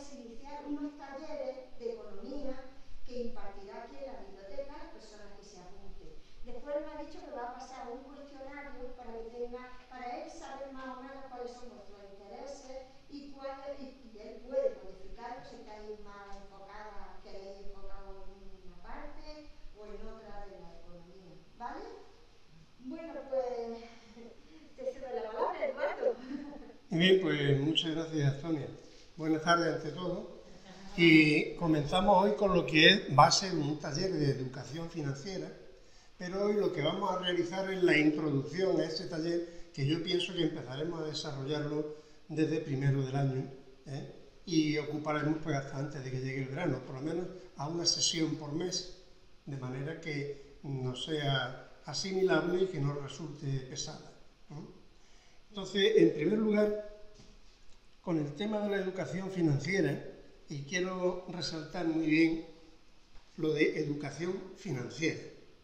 es iniciar unos talleres de economía que impartirá aquí en la biblioteca a las personas que se apunten. Después me ha dicho que va a pasar un cuestionario para él saber más o menos cuáles son vuestros intereses y él puede modificarlo si estáis más enfocadas, queréis enfocado en una parte o en otra de la economía. ¿Vale? Bueno, pues te cedo la palabra, Eduardo. Bien, pues muchas gracias, Sonia. Buenas tardes ante todo. Y comenzamos hoy con lo que va a ser un taller de educación financiera, pero hoy lo que vamos a realizar es la introducción a este taller, que yo pienso que empezaremos a desarrollarlo desde primero del año, y ocuparemos pues hasta antes de que llegue el verano, por lo menos a una sesión por mes, de manera que no sea asimilable y que no resulte pesada. Entonces, en primer lugar, con el tema de la educación financiera, y quiero resaltar muy bien lo de educación financiera.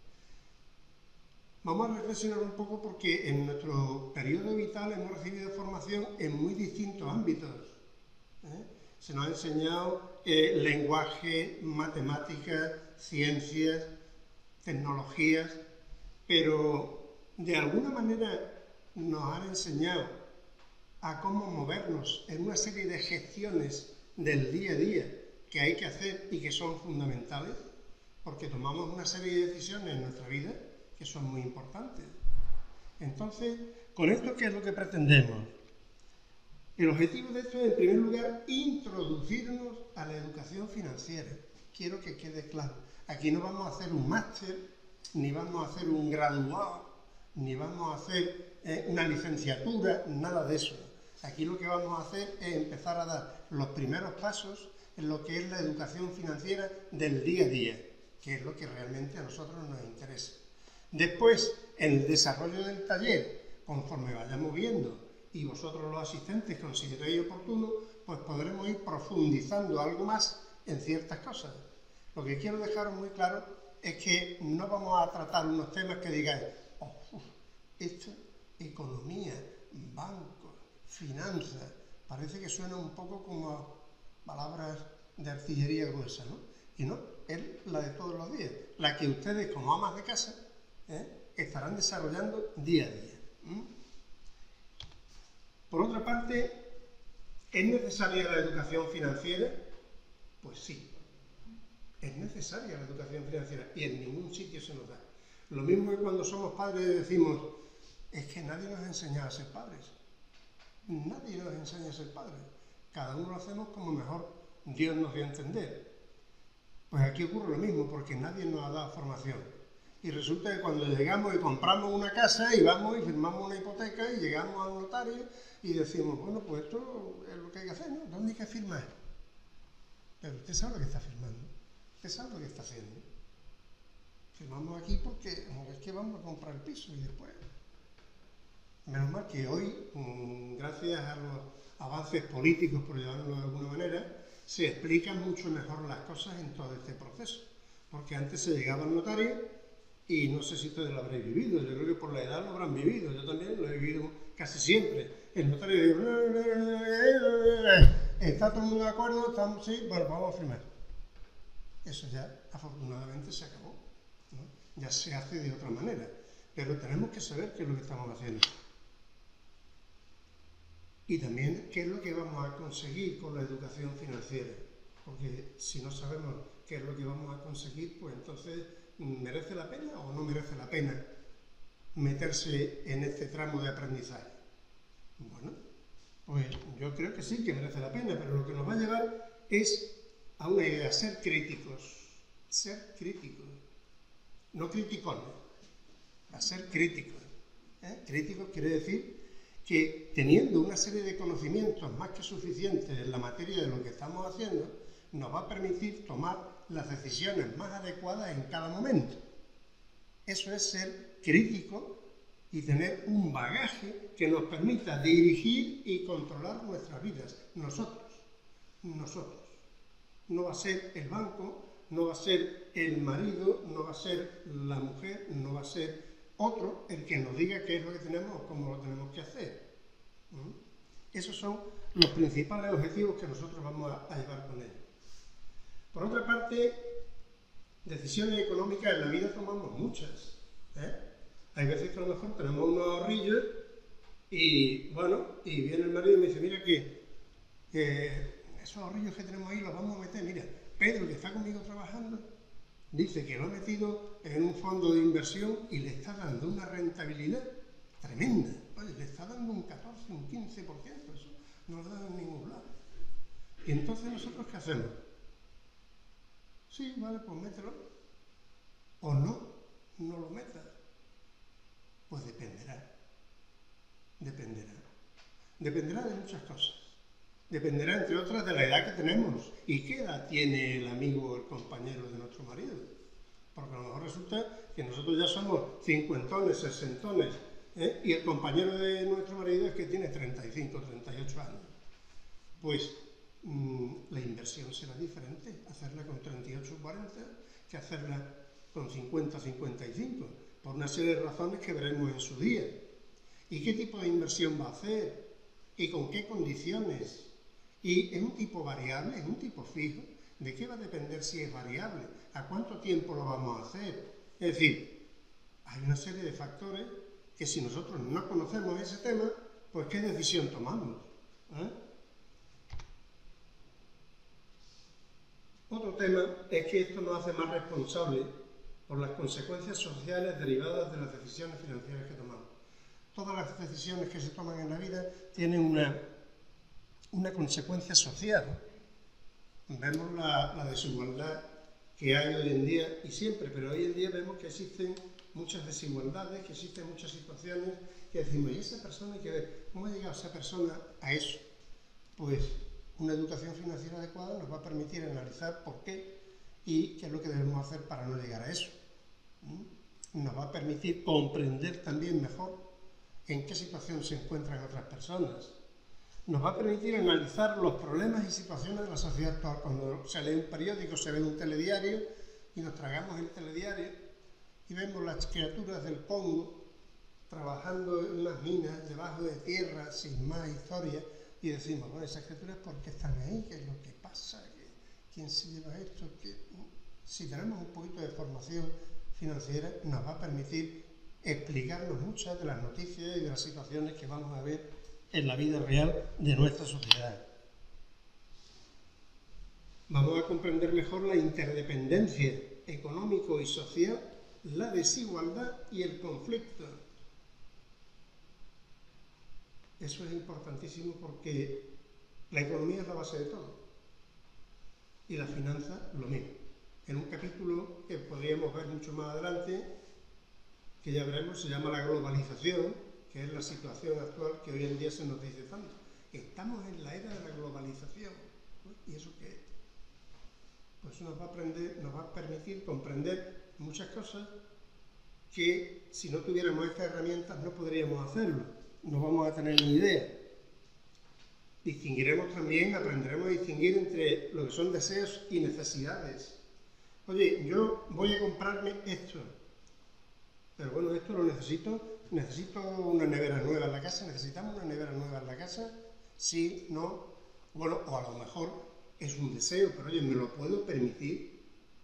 Vamos a reflexionar un poco porque en nuestro periodo vital hemos recibido formación en muy distintos ámbitos. Se nos ha enseñado lenguaje, matemáticas, ciencias, tecnologías, pero de alguna manera nos han enseñado a cómo movernos en una serie de gestiones del día a día que hay que hacer y que son fundamentales, porque tomamos una serie de decisiones en nuestra vida que son muy importantes. Entonces, ¿con esto qué es lo que pretendemos? El objetivo de esto es, en primer lugar, introducirnos a la educación financiera. Quiero que quede claro. Aquí no vamos a hacer un máster, ni vamos a hacer un graduado, ni vamos a hacer una licenciatura, nada de eso. Aquí lo que vamos a hacer es empezar a dar los primeros pasos en lo que es la educación financiera del día a día, que es lo que realmente a nosotros nos interesa. Después, en el desarrollo del taller, conforme vayamos viendo y vosotros los asistentes consideréis oportuno, pues podremos ir profundizando algo más en ciertas cosas. Lo que quiero dejaros muy claro es que no vamos a tratar unos temas que digáis, esto, economía, bancos, finanzas, parece que suena un poco como palabras de artillería gruesa, ¿no? Y no, es la de todos los días, la que ustedes como amas de casa estarán desarrollando día a día. Por otra parte, ¿es necesaria la educación financiera? Pues sí, es necesaria la educación financiera y en ningún sitio se nos da. Lo mismo que cuando somos padres decimos, es que nadie nos enseña a ser padres. Nadie nos enseña a ser padres. Cada uno lo hacemos como mejor Dios nos dio a entender. Pues aquí ocurre lo mismo, porque nadie nos ha dado formación. Y resulta que cuando llegamos y compramos una casa y vamos y firmamos una hipoteca y llegamos al notario y decimos, bueno, pues esto es lo que hay que hacer, ¿no? ¿Dónde hay que firmar? Pero usted sabe lo que está firmando. Usted sabe lo que está haciendo. Firmamos aquí porque es que vamos a comprar el piso y después... Menos mal que hoy, gracias a los avances políticos, por llamarlo de alguna manera, se explican mucho mejor las cosas en todo este proceso. Porque antes se llegaba al notario y no sé si ustedes lo habréis vivido, yo creo que por la edad lo habrán vivido, yo también lo he vivido casi siempre. El notario dice, ¿está todo el mundo de acuerdo? ¿Estamos? Sí, bueno, vamos a firmar. Eso ya afortunadamente se acabó, ¿no? Ya se hace de otra manera, pero tenemos que saber qué es lo que estamos haciendo. Y también qué es lo que vamos a conseguir con la educación financiera, porque si no sabemos qué es lo que vamos a conseguir, pues entonces, ¿merece la pena o no merece la pena meterse en este tramo de aprendizaje? Bueno, pues yo creo que sí, que merece la pena, pero lo que nos va a llevar es a una idea, ser críticos, no criticones, a ser críticos. Críticos quiere decir que teniendo una serie de conocimientos más que suficientes en la materia de lo que estamos haciendo, nos va a permitir tomar las decisiones más adecuadas en cada momento. Eso es ser crítico y tener un bagaje que nos permita dirigir y controlar nuestras vidas. Nosotros. No va a ser el banco, no va a ser el marido, no va a ser la mujer, no va a ser otro el que nos diga qué es lo que tenemos o cómo lo tenemos que hacer. Esos son los principales objetivos que nosotros vamos a llevar con ellos. Por otra parte, decisiones económicas en la vida tomamos muchas. Hay veces que a lo mejor tenemos unos ahorrillos y, bueno, y viene el marido y me dice, mira que esos ahorrillos que tenemos ahí los vamos a meter. Mira, Pedro, que está conmigo trabajando, dice que lo ha metido en un fondo de inversión y le está dando una rentabilidad tremenda. Oye, le está dando un 14, un 15%, eso no lo dan en ningún lado. Y entonces, ¿nosotros qué hacemos? Sí, vale, pues mételo. O no, no lo metas. Pues dependerá. Dependerá de muchas cosas. Dependerá, entre otras, de la edad que tenemos. ¿Y qué edad tiene el amigo o el compañero de nuestro marido? Porque a lo mejor resulta que nosotros ya somos cincuentones, sesentones, y el compañero de nuestro marido es que tiene 35, 38 años. Pues la inversión será diferente, hacerla con 38 o 40 que hacerla con 50 o 55, por una serie de razones que veremos en su día. ¿Y qué tipo de inversión va a hacer? ¿Y con qué condiciones? ¿Y es un tipo variable? ¿Es un tipo fijo? ¿De qué va a depender si es variable? ¿A cuánto tiempo lo vamos a hacer? Es decir, hay una serie de factores que si nosotros no conocemos ese tema, pues ¿qué decisión tomamos? Otro tema es que esto nos hace más responsables por las consecuencias sociales derivadas de las decisiones financieras que tomamos. Todas las decisiones que se toman en la vida tienen una consecuencia social. Vemos la desigualdad que hay hoy en día, y siempre, pero hoy en día vemos que existen muchas desigualdades, que existen muchas situaciones que decimos, ¿y esa persona hay que ver? ¿Cómo ha llegado esa persona a eso? Pues una educación financiera adecuada nos va a permitir analizar por qué y qué es lo que debemos hacer para no llegar a eso. Nos va a permitir comprender también mejor en qué situación se encuentran otras personas. Nos va a permitir analizar los problemas y situaciones de la sociedad actual. Cuando se lee un periódico, se ve un telediario y nos tragamos el telediario y vemos las criaturas del Congo trabajando en unas minas debajo de tierra sin más historia y decimos, bueno, esas criaturas ¿por qué están ahí? ¿Qué es lo que pasa? ¿Quién se lleva esto? Si tenemos un poquito de formación financiera, nos va a permitir explicarnos muchas de las noticias y de las situaciones que vamos a ver en la vida real de nuestra sociedad. Vamos a comprender mejor la interdependencia económico y social, la desigualdad y el conflicto. Eso es importantísimo porque la economía es la base de todo y la finanza lo mismo. En un capítulo que podríamos ver mucho más adelante, que ya veremos, se llama la globalización, que es la situación actual que hoy en día se nos dice tanto. Estamos en la era de la globalización. ¿Y eso qué es? Pues nos va a permitir comprender muchas cosas que si no tuviéramos estas herramientas no podríamos hacerlo. No vamos a tener ni idea. Distinguiremos también, aprenderemos a distinguir entre lo que son deseos y necesidades. Oye, yo voy a comprarme esto, pero bueno, esto lo necesito una nevera nueva en la casa, necesitamos una nevera nueva en la casa, sí, no, bueno, o a lo mejor es un deseo, pero oye, ¿me lo puedo permitir?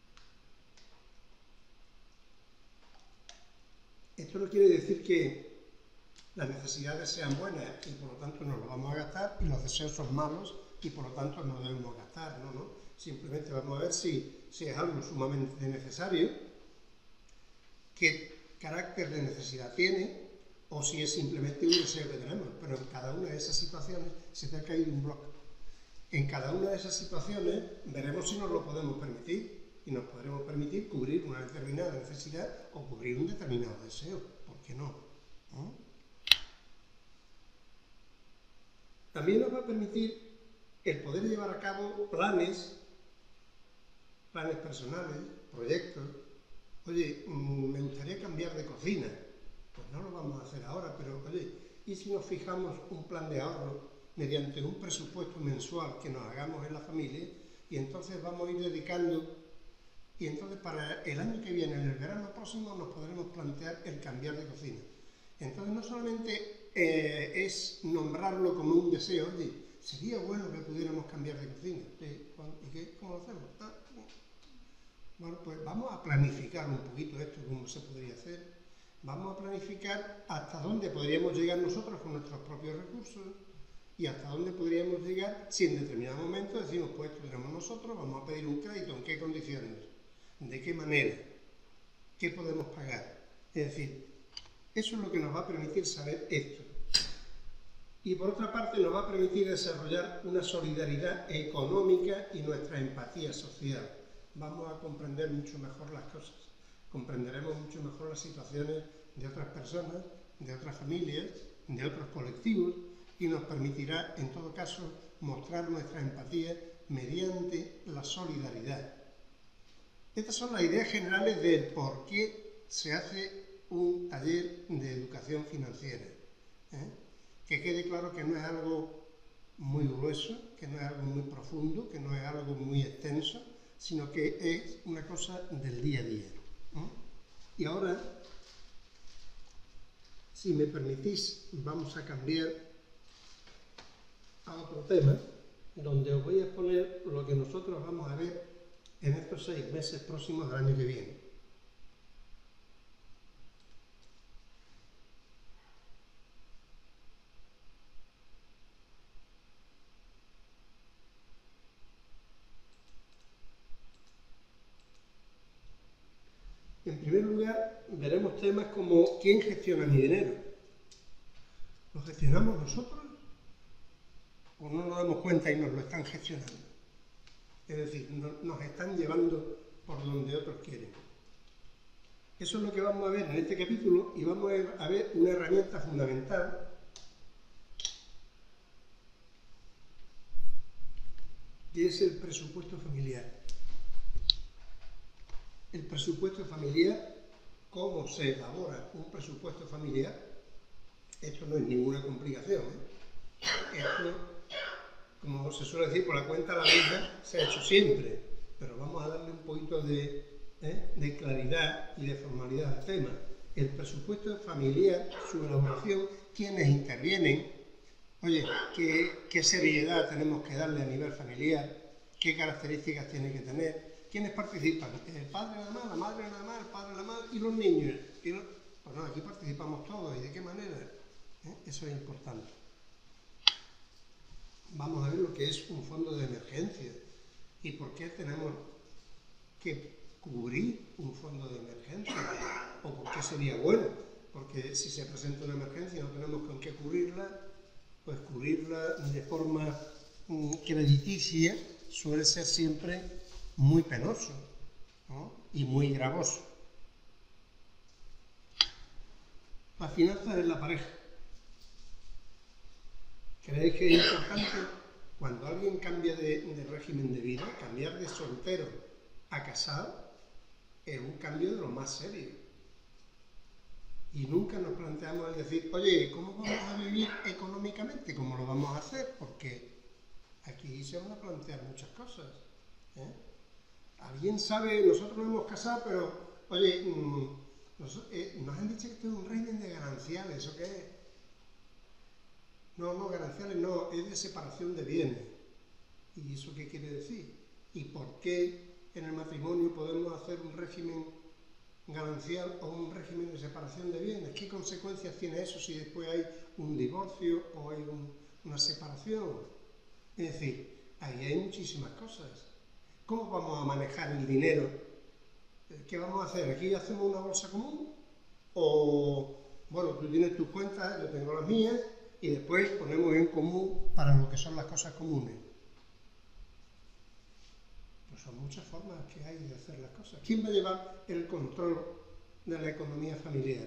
Esto no quiere decir que las necesidades sean buenas y por lo tanto nos lo vamos a gastar y los deseos son malos y por lo tanto no debemos gastar, no. Simplemente vamos a ver si es algo sumamente necesario, qué carácter de necesidad tiene o si es simplemente un deseo que tenemos. Pero en cada una de esas situaciones se te ha caído un bloque. En cada una de esas situaciones veremos si nos lo podemos permitir y nos podremos permitir cubrir una determinada necesidad o cubrir un determinado deseo. ¿Por qué no? También nos va a permitir el poder llevar a cabo planes personales, proyectos. Oye, me gustaría cambiar de cocina. Pues no lo vamos a hacer ahora, pero oye, ¿y si nos fijamos un plan de ahorro mediante un presupuesto mensual que nos hagamos en la familia y entonces vamos a ir dedicando y entonces para el año que viene, en el verano próximo, nos podremos plantear el cambiar de cocina? Entonces no solamente es nombrarlo como un deseo, oye, sería bueno que pudiéramos cambiar de cocina. ¿Sí? ¿Y qué? ¿Cómo lo hacemos? Bueno, pues vamos a planificar un poquito esto, cómo se podría hacer. Vamos a planificar hasta dónde podríamos llegar nosotros con nuestros propios recursos y hasta dónde podríamos llegar si en determinado momento decimos, pues esto tenemos nosotros, vamos a pedir un crédito, ¿en qué condiciones? ¿De qué manera? ¿Qué podemos pagar? Es decir, eso es lo que nos va a permitir saber esto. Y por otra parte nos va a permitir desarrollar una solidaridad económica y nuestra empatía social. Vamos a comprender mucho mejor las cosas. Comprenderemos mucho mejor las situaciones de otras personas, de otras familias, de otros colectivos y nos permitirá, en todo caso, mostrar nuestra empatía mediante la solidaridad. Estas son las ideas generales del por qué se hace un taller de educación financiera. Que quede claro que no es algo muy grueso, que no es algo muy profundo, que no es algo muy extenso, sino que es una cosa del día a día. Y ahora, si me permitís, vamos a cambiar a otro tema, donde os voy a exponer lo que nosotros vamos a ver en estos 6 meses próximos del año que viene. En primer lugar, veremos temas como ¿quién gestiona mi dinero? ¿Lo gestionamos nosotros o no nos damos cuenta y nos lo están gestionando? Es decir, nos están llevando por donde otros quieren. Eso es lo que vamos a ver en este capítulo y vamos a ver una herramienta fundamental que es el presupuesto familiar. El presupuesto familiar, ¿cómo se elabora un presupuesto familiar? Esto no es ninguna complicación. Esto, como se suele decir, por la cuenta de la vida se ha hecho siempre, pero vamos a darle un poquito de claridad y de formalidad al tema. El presupuesto familiar, su elaboración, quiénes intervienen, oye, qué seriedad tenemos que darle a nivel familiar, qué características tiene que tener. ¿Quiénes participan? El padre nada más, la madre nada más, el padre nada más y los niños. Pues no, aquí participamos todos. ¿Y de qué manera? Eso es importante. Vamos a ver lo que es un fondo de emergencia y por qué tenemos que cubrir un fondo de emergencia o por qué sería bueno. Porque si se presenta una emergencia y no tenemos con qué cubrirla, pues cubrirla de forma crediticia suele ser siempre muy penoso, ¿no? Y muy gravoso. Las finanzas en la pareja. ¿Creéis que es importante cuando alguien cambia de régimen de vida, cambiar de soltero a casado? Es un cambio de lo más serio. Y nunca nos planteamos el decir, oye, ¿cómo vamos a vivir económicamente? ¿Cómo lo vamos a hacer? Porque aquí se van a plantear muchas cosas. Alguien sabe, nosotros nos hemos casado, pero, oye, nos han dicho que esto es un régimen de gananciales, ¿eso qué es? No, gananciales no, es de separación de bienes. ¿Y eso qué quiere decir? ¿Y por qué en el matrimonio podemos hacer un régimen ganancial o un régimen de separación de bienes? ¿Qué consecuencias tiene eso si después hay un divorcio o hay una separación? Es decir, ahí hay muchísimas cosas. ¿Cómo vamos a manejar el dinero? ¿Qué vamos a hacer? ¿Aquí hacemos una bolsa común? O, bueno, tú tienes tus cuentas, yo tengo las mías, y después ponemos en común para lo que son las cosas comunes. Pues son muchas formas que hay de hacer las cosas. ¿Quién va a llevar el control de la economía familiar?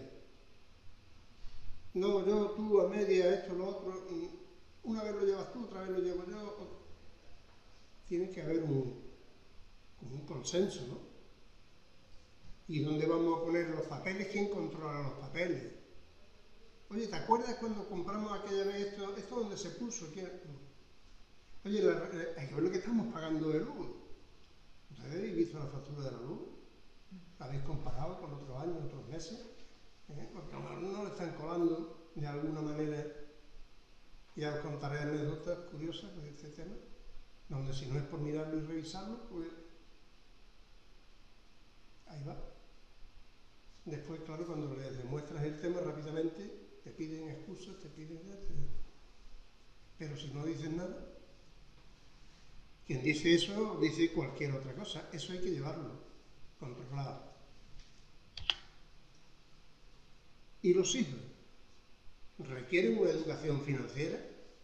No, yo, tú, a media, esto, lo otro. Una vez lo llevas tú, otra vez lo llevo yo. Tiene que haber un consenso, ¿no? ¿Y dónde vamos a poner los papeles? ¿Quién controla los papeles? Oye, ¿te acuerdas cuando compramos aquella vez esto? ¿Esto dónde se puso? Oye, hay que ver lo que estamos pagando de luz. ¿Ustedes habéis visto la factura de la luz? ¿La habéis comparado con otros años, otros meses? Porque a algunos le están colando de alguna manera Ya os contaré anécdotas curiosas de este tema, donde si no es por mirarlo y revisarlo, pues ahí va. Después, claro, cuando les demuestras el tema rápidamente, te piden excusas, te piden... Pero si no dicen nada, quien dice eso dice cualquier otra cosa. Eso hay que llevarlo controlado. ¿Y los hijos? ¿Requieren una educación financiera?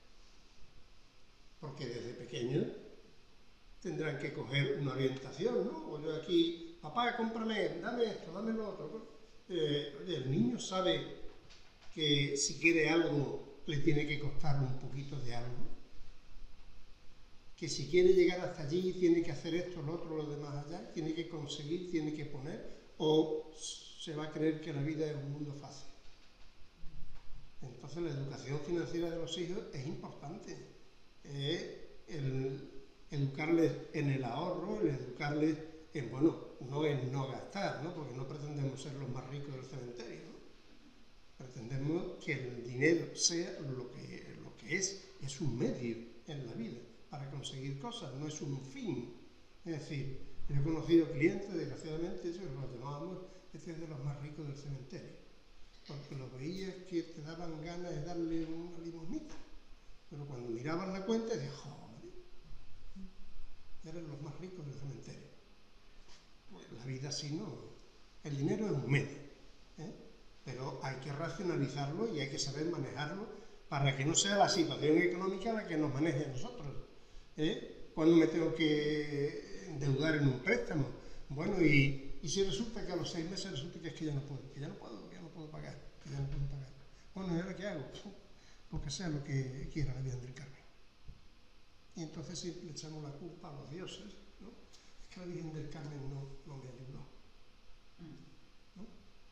Porque desde pequeños tendrán que coger una orientación, ¿no? O yo aquí, papá, cómprame, dame esto, dame lo otro. Oye, el niño sabe que si quiere algo le tiene que costar un poquito de algo. Que si quiere llegar hasta allí tiene que hacer esto, lo otro, lo demás allá, tiene que conseguir, tiene que poner, o se va a creer que la vida es un mundo fácil. Entonces la educación financiera de los hijos es importante. El educarles en el ahorro, el educarles en, bueno, no en no gastar, ¿no? Porque no pretendemos ser los más ricos del cementerio, ¿no? Pretendemos que el dinero sea lo que es un medio en la vida para conseguir cosas, no es un fin. Es decir, yo he conocido clientes, desgraciadamente, eso los llamábamos, este es de los más ricos del cementerio, porque los veías que te daban ganas de darle una limosnita, pero cuando miraban la cuenta decías, joder, eran los más ricos del cementerio. Pues la vida así no, el dinero es un medio, pero hay que racionalizarlo y hay que saber manejarlo para que no sea la situación económica la que nos maneje a nosotros. Cuando me tengo que endeudar en un préstamo, bueno, y si resulta que a los 6 meses resulta que es que ya no puedo pagar, Bueno, ¿y ahora qué hago? Pues que sea lo que quiera la Virgen del Carmen. Y entonces siempre le echamos la culpa a los dioses, ¿no? Es que la Virgen del Carmen no me ayudó, ¿no?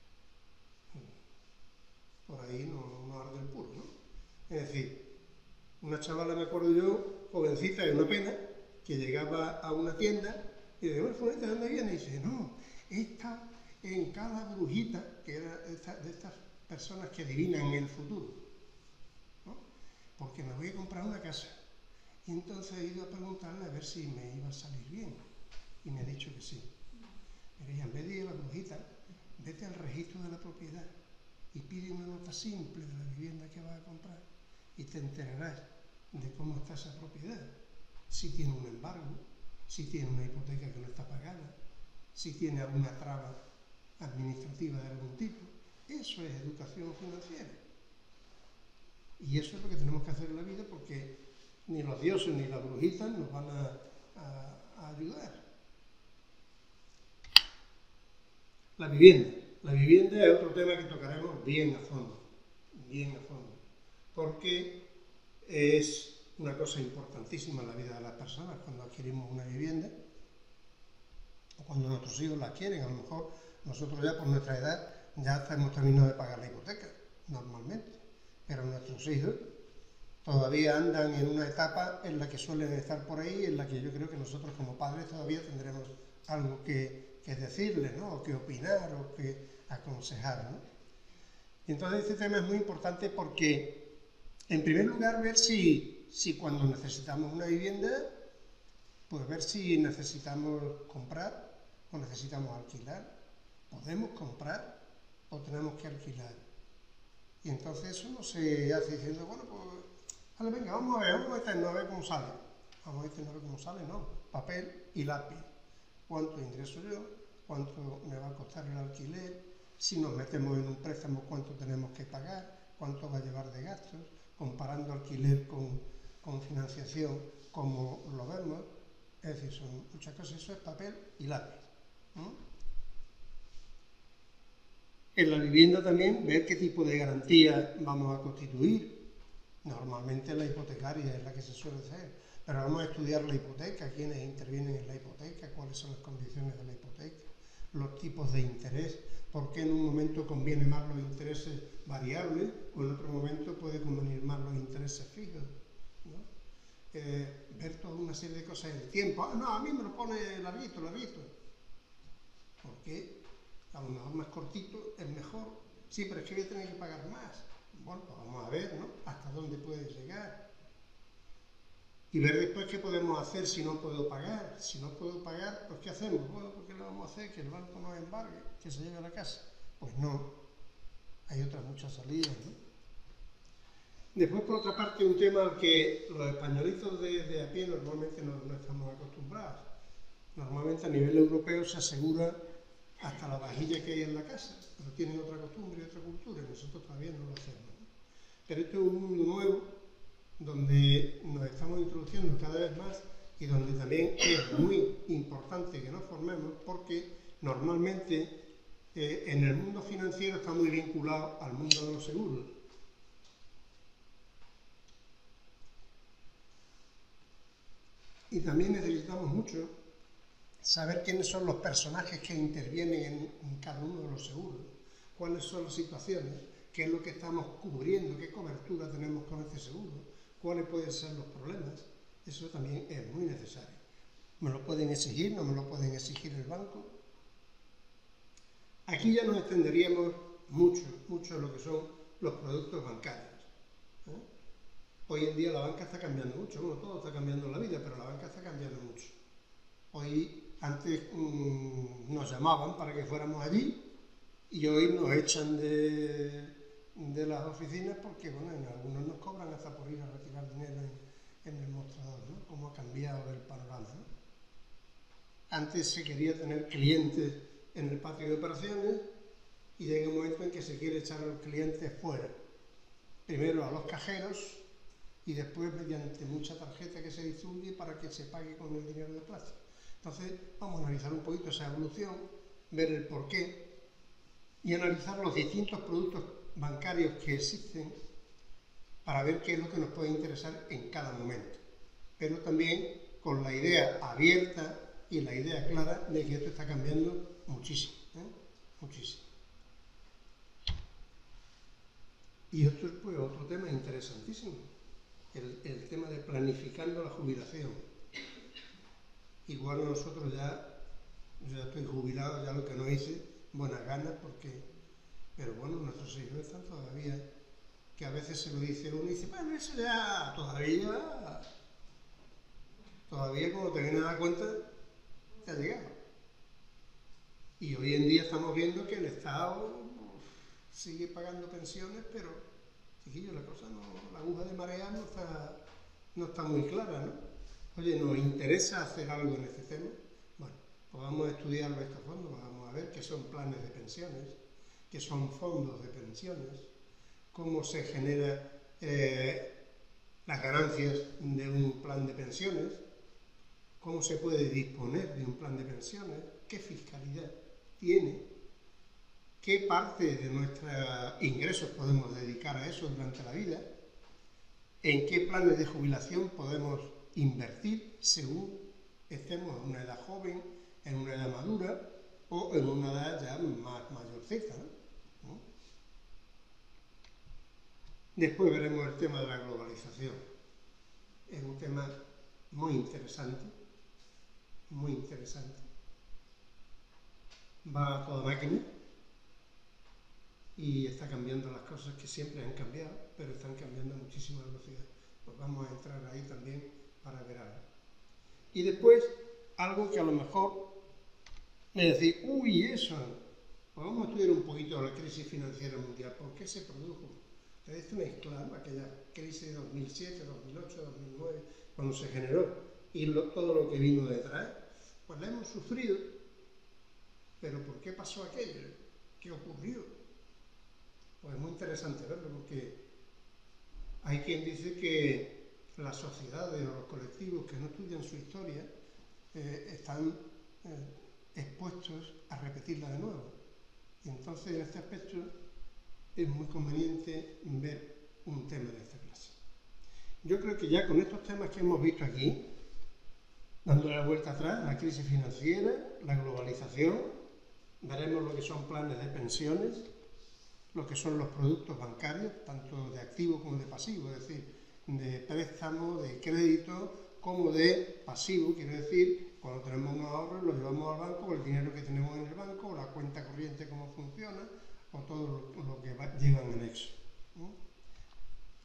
Por ahí no arde el puro, ¿no? Es decir, una chavala, me acuerdo yo, jovencita, de una pena, que llegaba a una tienda y dice, bueno, ¿de dónde viene? Y dice, no, esta en cada brujita, que era de estas personas que adivinan el futuro, ¿no? Porque me voy a comprar una casa. Y entonces he ido a preguntarle a ver si me iba a salir bien. Y me ha dicho que sí. Pero ella, en vez de ir a la brujita, vete al registro de la propiedad y pide una nota simple de la vivienda que vas a comprar y te enterarás de cómo está esa propiedad. Si tiene un embargo, si tiene una hipoteca que no está pagada, si tiene alguna traba administrativa de algún tipo. Eso es educación financiera. Y eso es lo que tenemos que hacer en la vida, porque ni los dioses ni las brujitas nos van a ayudar. La vivienda. La vivienda es otro tema que tocaremos bien a fondo, porque es una cosa importantísima en la vida de las personas cuando adquirimos una vivienda o cuando nuestros hijos la adquieren. A lo mejor nosotros ya por nuestra edad ya hemos terminado de pagar la hipoteca, normalmente, pero nuestros hijos todavía andan en una etapa en la que suelen estar por ahí, en la que yo creo que nosotros como padres todavía tendremos algo que decirles, ¿no? O que opinar, o que aconsejar, ¿no? Y entonces este tema es muy importante porque, en primer lugar, ver si cuando necesitamos una vivienda, pues ver si necesitamos comprar o necesitamos alquilar. ¿Podemos comprar o tenemos que alquilar? Y entonces eso no se hace diciendo, bueno, pues, vale, venga, vamos a meternos a ver cómo sale. Vamos a meternos a ver cómo sale, no. Papel y lápiz. ¿Cuánto ingreso yo? ¿Cuánto me va a costar el alquiler? Si nos metemos en un préstamo, ¿cuánto tenemos que pagar? ¿Cuánto va a llevar de gastos? Comparando alquiler con financiación, como lo vemos. Es decir, son muchas cosas. Eso es papel y lápiz. En la vivienda también, ver qué tipo de garantía vamos a constituir. Normalmente la hipotecaria es la que se suele hacer, pero vamos a estudiar la hipoteca, quiénes intervienen en la hipoteca, cuáles son las condiciones de la hipoteca, los tipos de interés, por qué en un momento conviene más los intereses variables o en otro momento puede convenir más los intereses fijos, ¿no? Ver toda una serie de cosas en el tiempo. No, a mí me lo pone larguito. ¿Por qué? A lo mejor más cortito es mejor. Sí, pero es que voy a tener que pagar más. Bueno, pues vamos a ver, ¿no? Hasta dónde puede llegar. Y ver después qué podemos hacer si no puedo pagar. Si no puedo pagar, pues ¿qué hacemos? Bueno, pues ¿qué le vamos a hacer? Que el banco nos embargue, que se lleve a la casa. Pues no, hay otras muchas salidas, ¿no? Después, por otra parte, un tema al que los españolitos de a pie normalmente no estamos acostumbrados. Normalmente a nivel europeo se asegura hasta la vajilla que hay en la casa, pero tienen otra costumbre y otra cultura, y nosotros todavía no lo hacemos, ¿no? Pero esto es un mundo nuevo donde nos estamos introduciendo cada vez más y donde también es muy importante que nos formemos, porque normalmente en el mundo financiero está muy vinculado al mundo de los seguros. Y también necesitamos mucho saber quiénes son los personajes que intervienen en cada uno de los seguros, cuáles son las situaciones, qué es lo que estamos cubriendo, qué cobertura tenemos con este seguro, cuáles pueden ser los problemas. Eso también es muy necesario. ¿Me lo pueden exigir? ¿No me lo pueden exigir el banco? Aquí ya nos extenderíamos mucho en lo que son los productos bancarios. Hoy en día la banca está cambiando mucho, bueno, todo está cambiando en la vida, pero la banca está cambiando mucho. Hoy, antes nos llamaban para que fuéramos allí y hoy nos echan de las oficinas porque, bueno, en algunos nos cobran hasta por ir a retirar dinero en el mostrador, ¿no? Cómo ha cambiado el panorama, ¿no? Antes se quería tener clientes en el patio de operaciones y llega un momento en que se quiere echar a los clientes fuera. Primero a los cajeros y después mediante mucha tarjeta que se distribuye para que se pague con el dinero de plástico. Entonces vamos a analizar un poquito esa evolución, ver el porqué y analizar los distintos productos bancarios que existen para ver qué es lo que nos puede interesar en cada momento. Pero también con la idea abierta y la idea clara de que esto está cambiando muchísimo, muchísimo. Y esto es pues otro tema interesantísimo, el tema de planificando la jubilación. Igual nosotros yo ya estoy jubilado, ya lo que no hice, buenas ganas, pero bueno, nuestros hijos están todavía, que a veces se lo dice uno y dice, bueno, eso ya, todavía como te vienes a dar cuenta, te ha llegado. Y hoy en día estamos viendo que el Estado sigue pagando pensiones, pero, chiquillos, la cosa no, la aguja de marea no está muy clara, ¿no? Oye, ¿nos interesa hacer algo en este tema? Bueno, pues vamos a estudiarlo de esta forma, vamos a ver qué son planes de pensiones, qué son fondos de pensiones, cómo se generan las ganancias de un plan de pensiones, cómo se puede disponer de un plan de pensiones, qué fiscalidad tiene, qué parte de nuestros ingresos podemos dedicar a eso durante la vida, en qué planes de jubilación podemos invertir según estemos en una edad joven, en una edad madura o en una edad ya más mayorcita, ¿no? Después veremos el tema de la globalización. Es un tema muy interesante, muy interesante. Va a toda máquina y está cambiando las cosas que siempre han cambiado, pero están cambiando a muchísima velocidad. Pues vamos a entrar ahí también para ver algo. Y después, algo que a lo mejor me decís, uy, eso, pues vamos a estudiar un poquito la crisis financiera mundial. ¿Por qué se produjo? Esto no es claro, aquella crisis de 2007, 2008, 2009, cuando se generó, y todo lo que vino detrás, pues la hemos sufrido. Pero ¿por qué pasó aquello? ¿Qué ocurrió? Pues es muy interesante verlo, porque hay quien dice que las sociedades o los colectivos que no estudian su historia están expuestos a repetirla de nuevo. Y entonces, en este aspecto, es muy conveniente ver un tema de esta clase. Yo creo que ya con estos temas que hemos visto aquí, dando la vuelta atrás, la crisis financiera, la globalización, veremos lo que son planes de pensiones, lo que son los productos bancarios, tanto de activo como de pasivo, es decir, de préstamo, de crédito, como de pasivo, quiere decir, cuando tenemos unos ahorros los llevamos al banco, o el dinero que tenemos en el banco, o la cuenta corriente cómo funciona, o todo lo que lleva en anexo, ¿no?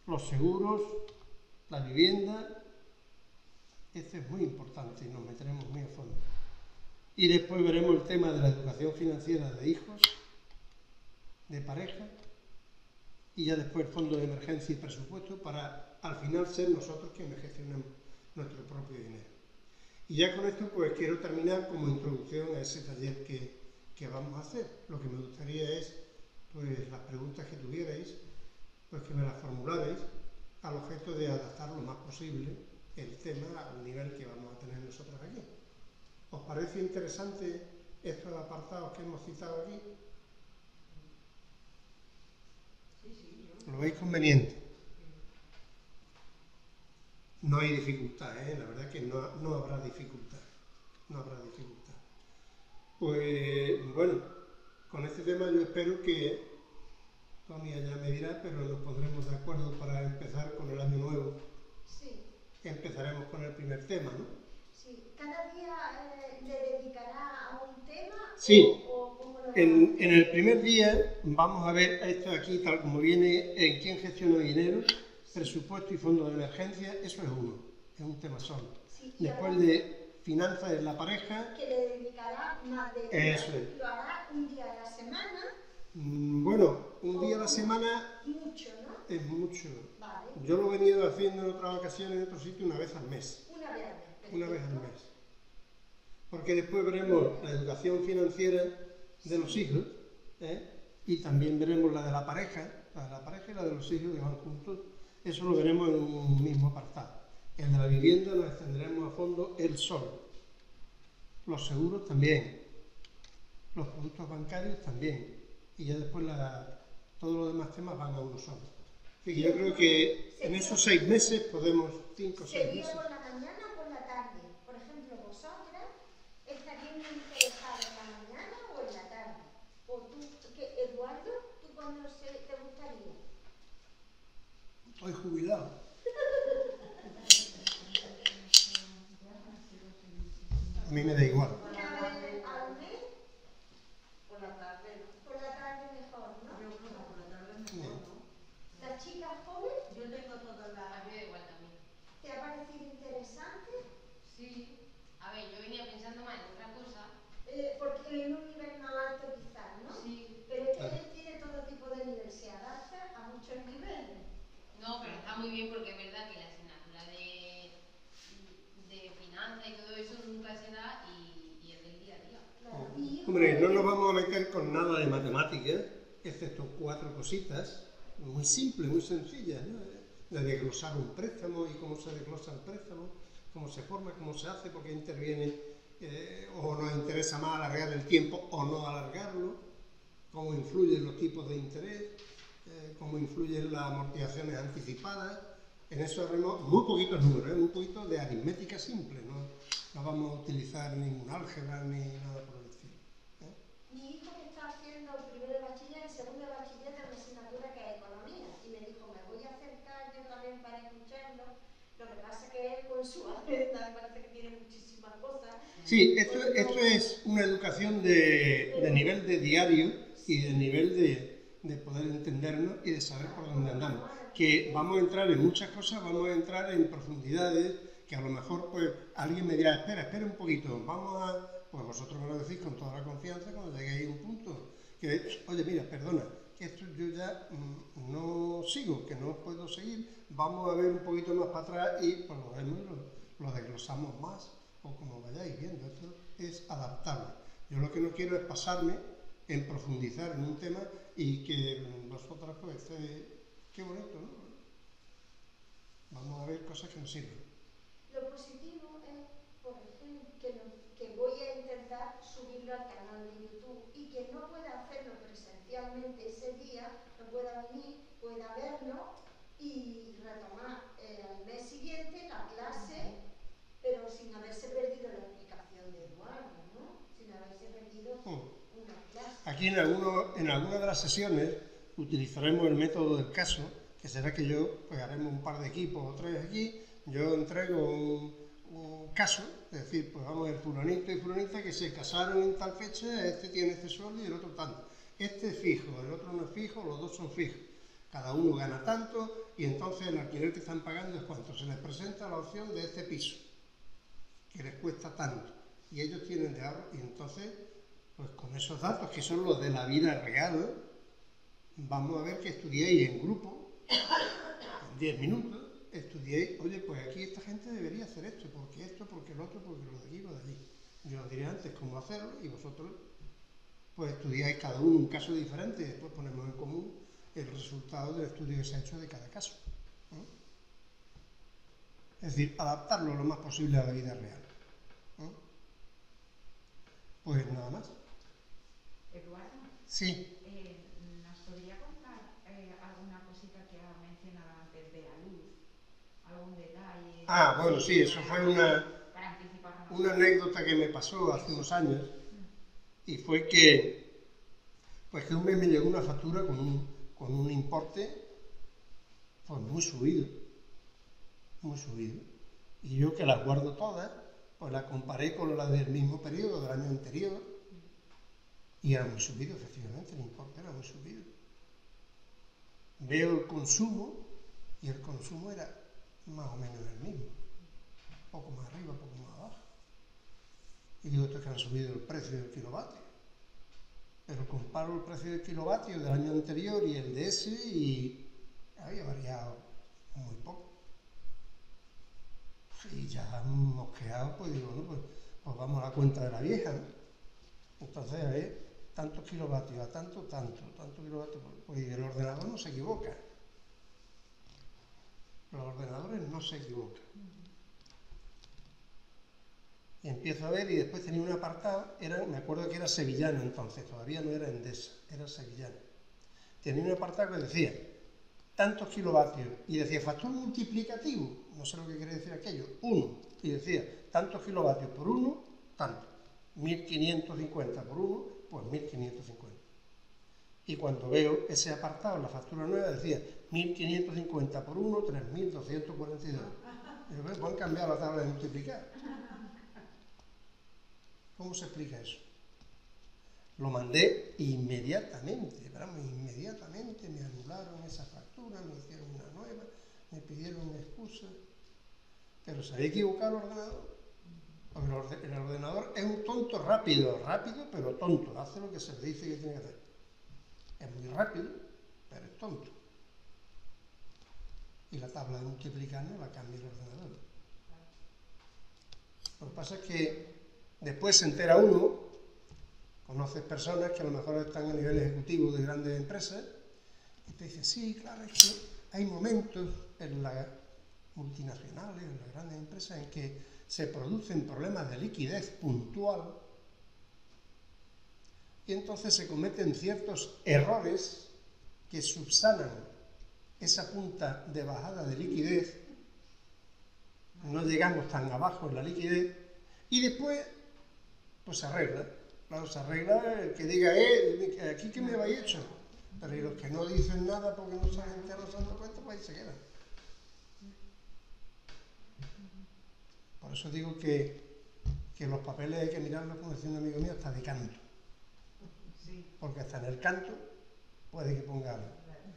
los seguros, la vivienda. Este es muy importante y nos meteremos muy a fondo. Y después veremos el tema de la educación financiera de hijos, de pareja, y ya después el fondo de emergencia y presupuesto para al final ser nosotros quienes gestionemos nuestro propio dinero. Y ya con esto pues quiero terminar como introducción a ese taller que vamos a hacer. Lo que me gustaría es pues las preguntas que tuvierais, pues que me las formularais al objeto de adaptar lo más posible el tema al nivel que vamos a tener nosotros aquí. ¿Os parece interesante estos apartados que hemos citado aquí? ¿Lo veis conveniente? No hay dificultad, la verdad que no habrá dificultad. No habrá dificultad. Pues bueno, con este tema yo espero que Tony ya me dirá, pero nos pondremos de acuerdo para empezar con el año nuevo. Sí. Empezaremos con el primer tema, ¿no? Sí. ¿Cada día le dedicará a un tema? Sí. ¿O cómo lo En el primer día vamos a ver esto aquí, tal como viene, en quién gestiona dinero, presupuesto y fondo de emergencia. Eso es uno, es un tema solo. Sí, después de finanzas en la pareja. Que le dedicará más de eso es. Lo hará un día a la semana. Bueno, un día a la semana. Mucho, ¿no? Es mucho. Vale. Yo lo he venido haciendo en otras ocasiones, en otro sitio, una vez al mes. Una vez al mes. Una vez al mes. Porque después veremos la educación financiera de los hijos, y también veremos la de la pareja y la de los hijos que van juntos. Eso lo veremos en un mismo apartado. El de la vivienda nos extenderemos a fondo el solo. Los seguros también. Los productos bancarios también. Y ya después todos los demás temas van a uno solo. Así que yo creo que en esos 6 meses podemos, 5 o 6 meses. ¿Sería por la mañana o por la tarde? Por ejemplo, vosotras estaríais muy interesadas en la mañana o en la tarde. O tú, Eduardo, ¿tú cuándo te gustaría? Estoy jubilado. A mí me da igual. ¿Una vez al mes? Por la tarde, ¿no? Por la tarde mejor, ¿no? Yo creo que por la tarde mejor, ¿no? ¿Las chicas jóvenes? Yo tengo todas las... A mí me da igual también. ¿Te ha parecido interesante? Sí. A ver, yo venía pensando más en otra cosa. Porque en un nivel más alto quizás, ¿no? Sí. Pero es que él tiene todo tipo de nivel, se adapta a muchos niveles. No, pero está muy bien porque es verdad que la asignatura de finanzas y todo eso nunca se da y es del día a día. Claro. Hombre, no nos vamos a meter con nada de matemáticas, excepto 4 cositas, muy simples, muy sencillas, ¿no? De desglosar un préstamo y cómo se desglosa el préstamo, cómo se forma, cómo se hace, por qué interviene, o nos interesa más alargar el tiempo o no alargarlo, cómo influyen los tipos de interés, cómo influyen las amortizaciones anticipadas. En eso haremos muy poquitos números, muy poquito de aritmética simple, no vamos a utilizar ningún álgebra ni nada por el estilo. Mi hijo que está haciendo primero de bachiller, el segundo de bachiller de una asignatura que es economía, y me dijo, me voy a acercar yo también para escucharlo. Lo que pasa que él con su agenda me parece que tiene muchísimas cosas. Sí, esto es una educación de nivel de diario y de nivel de poder entendernos y de saber por dónde andamos. Que vamos a entrar en muchas cosas, vamos a entrar en profundidades que a lo mejor pues alguien me dirá, espera un poquito, pues vosotros me lo decís con toda la confianza cuando lleguéis a un punto. Que, oye, mira, perdona, que esto yo ya no sigo, que no puedo seguir, vamos a ver un poquito más para atrás y pues lo vemos, lo desglosamos más o como vayáis viendo, esto es adaptable. Yo lo que no quiero es pasarme en profundizar en un tema y que vosotras pues qué bonito, ¿no? Vamos a ver cosas que nos sirven. Lo positivo es, por ejemplo, que voy a intentar subirlo al canal de YouTube y quien no pueda hacerlo presencialmente ese día, no pueda venir, pueda verlo y retomar al mes siguiente la clase, pero sin haberse perdido la explicación de Eduardo, ¿no? Sin haberse perdido una clase. Aquí en alguna de las sesiones utilizaremos el método del caso, que será que yo pues, haremos un par de equipos o 3 aquí, yo entrego un caso, es decir, pues vamos a ver fulanito y fulanita que se casaron en tal fecha, este tiene este sueldo y el otro tanto. Este es fijo, el otro no es fijo, los dos son fijos. cada uno gana tanto y entonces el alquiler que están pagando es cuánto. Se les presenta la opción de este piso, que les cuesta tanto, y ellos tienen de ahorro, y entonces, pues con esos datos, que son los de la vida real, vamos a ver que estudiéis en grupo, en 10 minutos, estudiéis, oye, pues aquí esta gente debería hacer esto, porque el otro, porque lo de aquí, lo de allí. Yo os diré antes cómo hacerlo, y vosotros, pues estudiáis cada uno un caso diferente, y después ponemos en común el resultado del estudio que se ha hecho de cada caso, ¿no? Es decir, adaptarlo lo más posible a la vida real, ¿no? Pues nada más. Eduardo, Sí. ¿nos podría contar alguna cosita que ha mencionado antes de la luz? ¿Algún detalle? Ah, bueno, sí, eso fue Para anticiparnos. una anécdota que me pasó hace unos años, y fue que, pues que un mes me llegó una factura con un importe pues muy subido, y yo, que las guardo todas, pues las comparé con las del mismo periodo del año anterior, y era muy subido, efectivamente, el importe era muy subido. Veo el consumo, y el consumo era más o menos el mismo, poco más arriba, poco más abajo. Y digo, esto es que han subido el precio del kilovatio. Pero comparo el precio del kilovatio del año anterior y el de ese, y había variado muy poco. Y ya mosqueado, pues digo, no, pues vamos a la cuenta de la vieja, ¿no? Entonces, a ver, tantos kilovatios, a tantos kilovatios, pues el ordenador no se equivoca. Los ordenadores no se equivocan. Y empiezo a ver, y después tenía un apartado, me acuerdo que era sevillano entonces, todavía no era Endesa, era sevillano. Tenía un apartado que decía tantos kilovatios, y decía factor multiplicativo, no sé lo que quiere decir aquello, 1, y decía tantos kilovatios por 1, tanto, 1550 por 1, pues 1550. Y cuando veo ese apartado en la factura nueva, decía 1550 por 1, 3242. Y pues han cambiado la tabla de multiplicar. ¿Cómo se explica eso? Lo mandé inmediatamente, inmediatamente me anularon esa factura, me hicieron una nueva, me pidieron una excusa, pero se había equivocado el ordenador. Porque el ordenador es un tonto rápido, pero tonto, hace lo que se le dice que tiene que hacer. Es muy rápido, pero es tonto. Y la tabla de multiplicar no la cambia el ordenador. Lo que pasa es que después se entera uno, conoces personas que a lo mejor están a nivel ejecutivo de grandes empresas, y te dicen, sí, claro, es que hay momentos en las multinacionales, en las grandes empresas, en que se producen problemas de liquidez puntual, y entonces se cometen ciertos errores que subsanan esa punta de bajada de liquidez, no llegamos tan abajo en la liquidez, y después pues se arregla. Claro, se arregla el que diga, aquí que me habéis hecho. Pero y los que no dicen nada porque no saben qué no se han dado cuenta, pues ahí se quedan. Por eso digo que los papeles hay que mirarlos, como decía un amigo mío, hasta de canto. Porque hasta en el canto puede que ponga algo.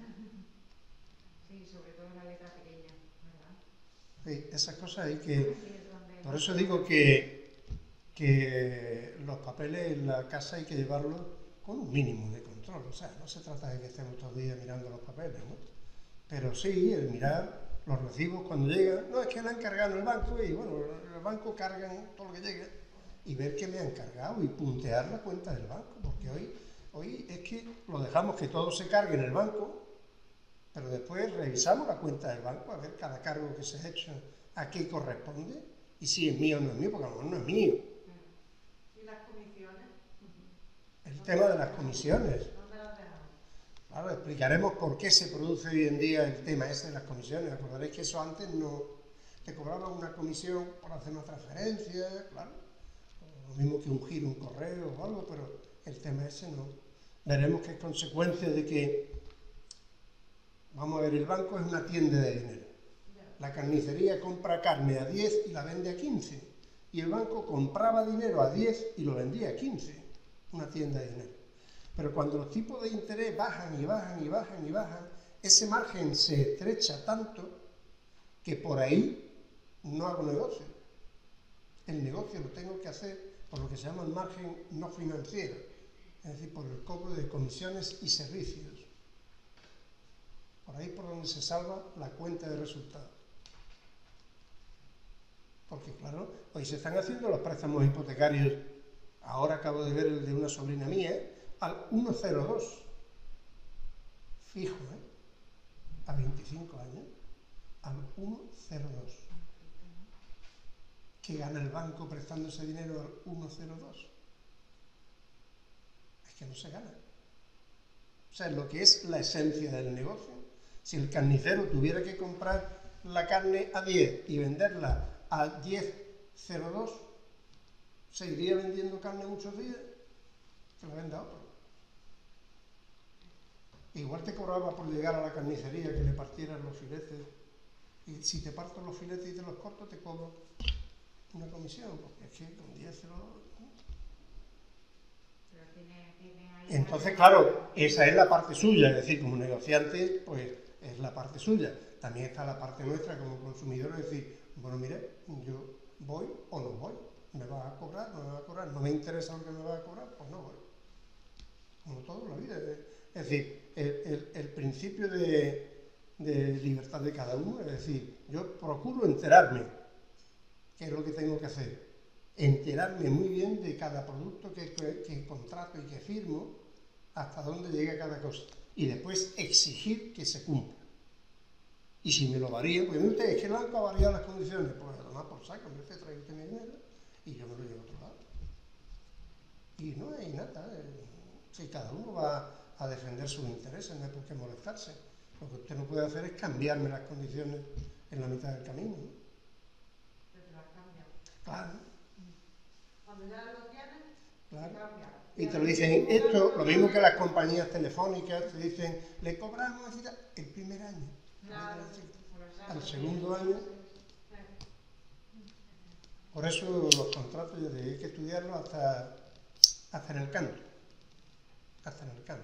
Sí, sobre todo la letra pequeña, ¿verdad? Sí, esas cosas hay que... Por eso digo que los papeles en la casa hay que llevarlos con un mínimo de control. O sea, no se trata de que estemos todos los días mirando los papeles, ¿no? Pero sí, el mirar los recibos cuando llegan. No, es que me han cargado en el banco, y bueno, el banco cargan todo lo que llega, y ver que me han cargado y puntear la cuenta del banco, porque hoy es que lo dejamos que todo se cargue en el banco, pero después revisamos la cuenta del banco a ver cada cargo que se ha hecho a qué corresponde, y si es mío o no es mío, porque a lo mejor no es mío. ¿Y las comisiones? El tema de las comisiones. ¿Dónde las dejamos? Claro, explicaremos por qué se produce hoy en día el tema ese de las comisiones. Acordaréis que eso antes no... Te cobraban una comisión por hacer una transferencia, claro. Lo mismo que un giro, un correo o algo, pero el tema ese no. Veremos que es consecuencia de que... Vamos a ver, el banco es una tienda de dinero. La carnicería compra carne a 10 y la vende a 15. Y el banco compraba dinero a 10 y lo vendía a 15. Una tienda de dinero. Pero cuando los tipos de interés bajan y bajan y bajan y bajan, ese margen se estrecha tanto que por ahí no hago negocio. El negocio lo tengo que hacer por lo que se llama el margen no financiero, es decir, por el cobro de comisiones y servicios. Por ahí por donde se salva la cuenta de resultados. Porque claro, hoy se están haciendo los préstamos hipotecarios, ahora acabo de ver el de una sobrina mía, al 1,02, fijo, a 25 años, al 1,02. ¿Qué gana el banco prestando ese dinero al 1,02? Es que no se gana. O sea, lo que es la esencia del negocio, si el carnicero tuviera que comprar la carne a 10 y venderla a 10,02, ¿seguiría vendiendo carne muchos días? Que la venda otro. Igual te cobraba por llegar a la carnicería que le partieran los filetes, y si te parto los filetes y te los corto te cobro una comisión, porque es que con 10,02... Pero tiene ahí Entonces, claro, esa es la parte suya, es decir, como negociante, pues es la parte suya. También está la parte nuestra como consumidor, es decir, bueno, mire, yo voy o no voy, me vas a cobrar, no me vas a cobrar, no me interesa lo que me vas a cobrar, pues no voy. Como todo en la vida. Es decir, el principio de libertad de cada uno, es decir, yo procuro enterarme, qué es lo que tengo que hacer, enterarme muy bien de cada producto que contrato y que firmo, hasta dónde llega cada cosa, y después exigir que se cumpla. Y si me lo varían, pues mire usted, es que el banco ha variado las condiciones, pues además por saco, me dice, trae usted mi dinero y yo me lo llevo a otro lado. Y no hay nada, si cada uno va a defender sus intereses, no hay por qué molestarse. Lo que usted no puede hacer es cambiarme las condiciones en la mitad del camino, ¿no? Pero te las cambian. Claro, Cuando ya lo tienes, claro. te cambian. Y te lo dicen, esto, lo mismo que las compañías telefónicas, te dicen, le cobramos el primer año. Claro. Al segundo año. Por eso los contratos ya hay que estudiarlos hasta en el canto. Hasta en el canto.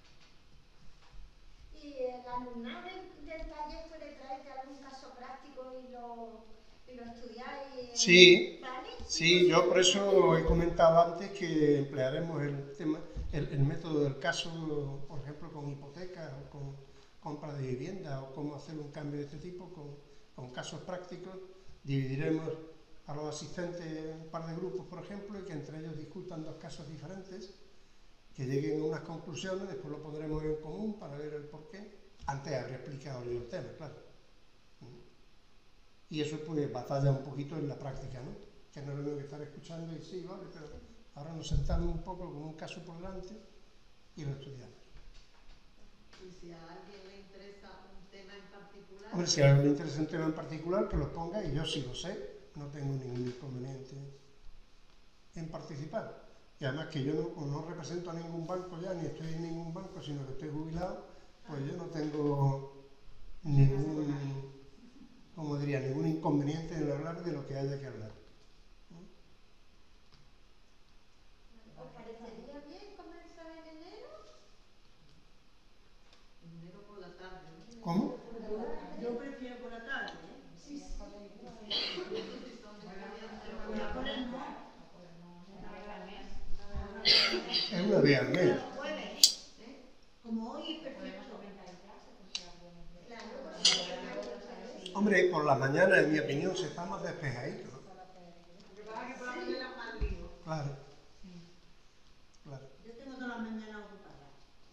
Y el alumnado del taller puede traerte algún caso práctico y lo estudiáis. Sí, ¿Vale? sí, yo por eso he comentado antes que emplearemos el método del caso, por ejemplo, con hipotecas o con compra de vivienda o cómo hacer un cambio de este tipo con casos prácticos. Dividiremos a los asistentes en un par de grupos, por ejemplo, y que entre ellos discutan dos casos diferentes, que lleguen a unas conclusiones, después lo pondremos en común para ver el porqué. Antes habría explicado yo el tema, claro. Y eso pues batalla un poquito en la práctica, ¿no? Que no es lo mismo que estar escuchando y sí, vale, pero ahora nos sentamos un poco con un caso por delante y lo estudiamos. Y si a alguien le interesa un tema en particular. Hombre, si a alguien le interesa un tema en particular, que lo ponga y yo si lo sé, no tengo ningún inconveniente en participar. Y además que yo no represento a ningún banco ya, ni estoy en ningún banco, sino que estoy jubilado, pues yo no tengo ningún, como diría, ningún inconveniente en hablar de lo que haya que hablar. ¿Os parecería bien comenzar en enero? Enero por la tarde, ¿no? ¿Cómo? Yo prefiero por la tarde, ¿eh? Sí, sí. Por por el no. Es una vez al mes. Los jueves, como hoy es perfecto. Claro, pues, Hombre, por la mañana, en mi opinión, se está más despejadito. Lo que pasa es que por la mañana es más lío. Claro. Claro. Yo tengo toda la mañana ocupada.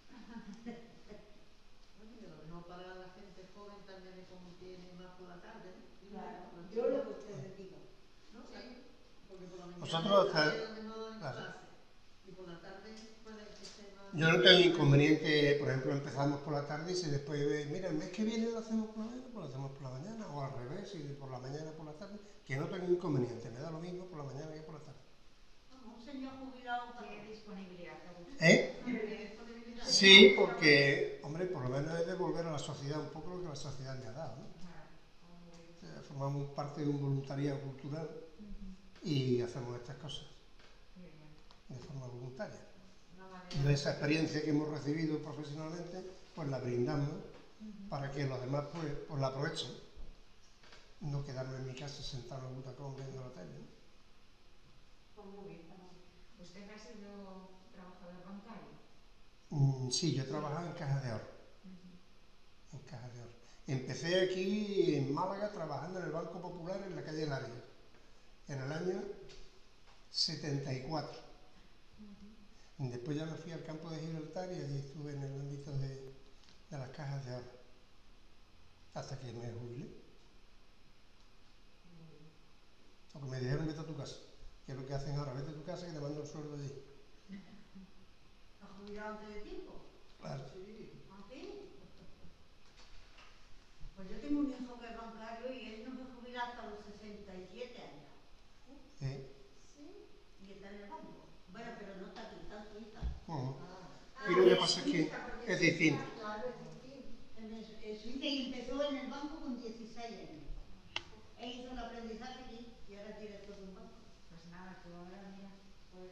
Bueno, y a lo mejor para la gente joven también le conviene más por la tarde, ¿no? Claro, Por la yo tarde, lo que ustedes digan. ¿no? Sí. Porque por la mañana Nosotros está está- a lo mejor en claro. clase. Y por la tarde puede que esté más. Yo no tengo inconveniente, por ejemplo, empezamos por la tarde y si después ve, mira, el mes que viene lo hacemos por la mañana, pues lo hacemos por la mañana, o al revés, si por la mañana por la tarde, que no tengo inconveniente, me da lo mismo por la mañana que por la tarde. Como un señor jubilado para ¿Qué disponibilidad te gusta? ¿Eh? Disponibilidad. Sí, porque, hombre, por lo menos es devolver a la sociedad un poco lo que la sociedad me ha dado, ¿no? O sea, formamos parte de un voluntariado cultural y hacemos estas cosas de forma voluntaria. Una Y manera. esa experiencia que hemos recibido profesionalmente, pues la brindamos para que los demás pues la aprovechen. No quedarme en mi casa sentado en el butacón viendo la tele, ¿no? Pues muy bien, ¿usted ha sido trabajador bancario? Sí, yo trabajaba en cajas de ahorro. En cajas de ahorro. Empecé aquí en Málaga trabajando en el Banco Popular en la calle Lario, en el año 74. Después ya me fui al campo de Gibraltar y allí estuve en el ámbito de las cajas de ahorro, hasta que me jubilé. Porque me dijeron vete a tu casa, que es lo que hacen ahora, vete a tu casa que te mando el sueldo allí. ¿Has jubilado antes de tiempo? Claro. ¿Ah, sí? Pues yo tengo un hijo que es bancario y él no se jubila hasta los 67 años. ¿Sí? Y está en el banco. Bueno, pero no está aquí, está en Suiza. Y lo que pasa es que es distinto. Claro, es distinto. En Suiza y empezó en el banco con 16 años. E hizo el aprendizaje aquí y ahora es director de un banco. Pues nada, tú ahora mira, pues...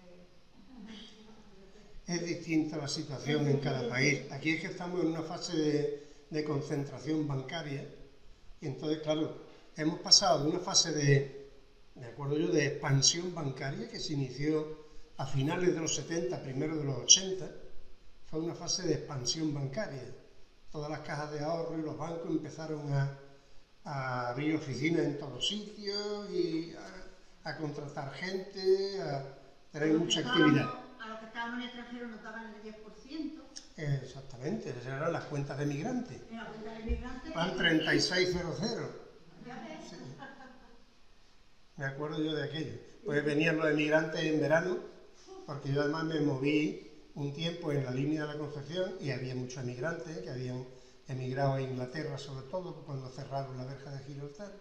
Es distinta la situación en cada país. Aquí es que estamos en una fase de concentración bancaria y entonces, claro, hemos pasado de una fase de acuerdo yo, de expansión bancaria que se inició a finales de los 70, primero de los 80, fue una fase de expansión bancaria. Todas las cajas de ahorro y los bancos empezaron a abrir oficinas en todos sitios y a contratar gente, a tener mucha actividad. A los que estaban en el extranjero nos daban el 10%. Exactamente, esas eran las cuentas de migrantes. En la cuenta de migrantes. Van 3600. Ya ves. Sí. Me acuerdo yo de aquello. Pues venían los emigrantes en verano, porque yo además me moví un tiempo en la línea de la Concepción y había muchos emigrantes que habían emigrado a Inglaterra, sobre todo cuando cerraron la verja de Gibraltar,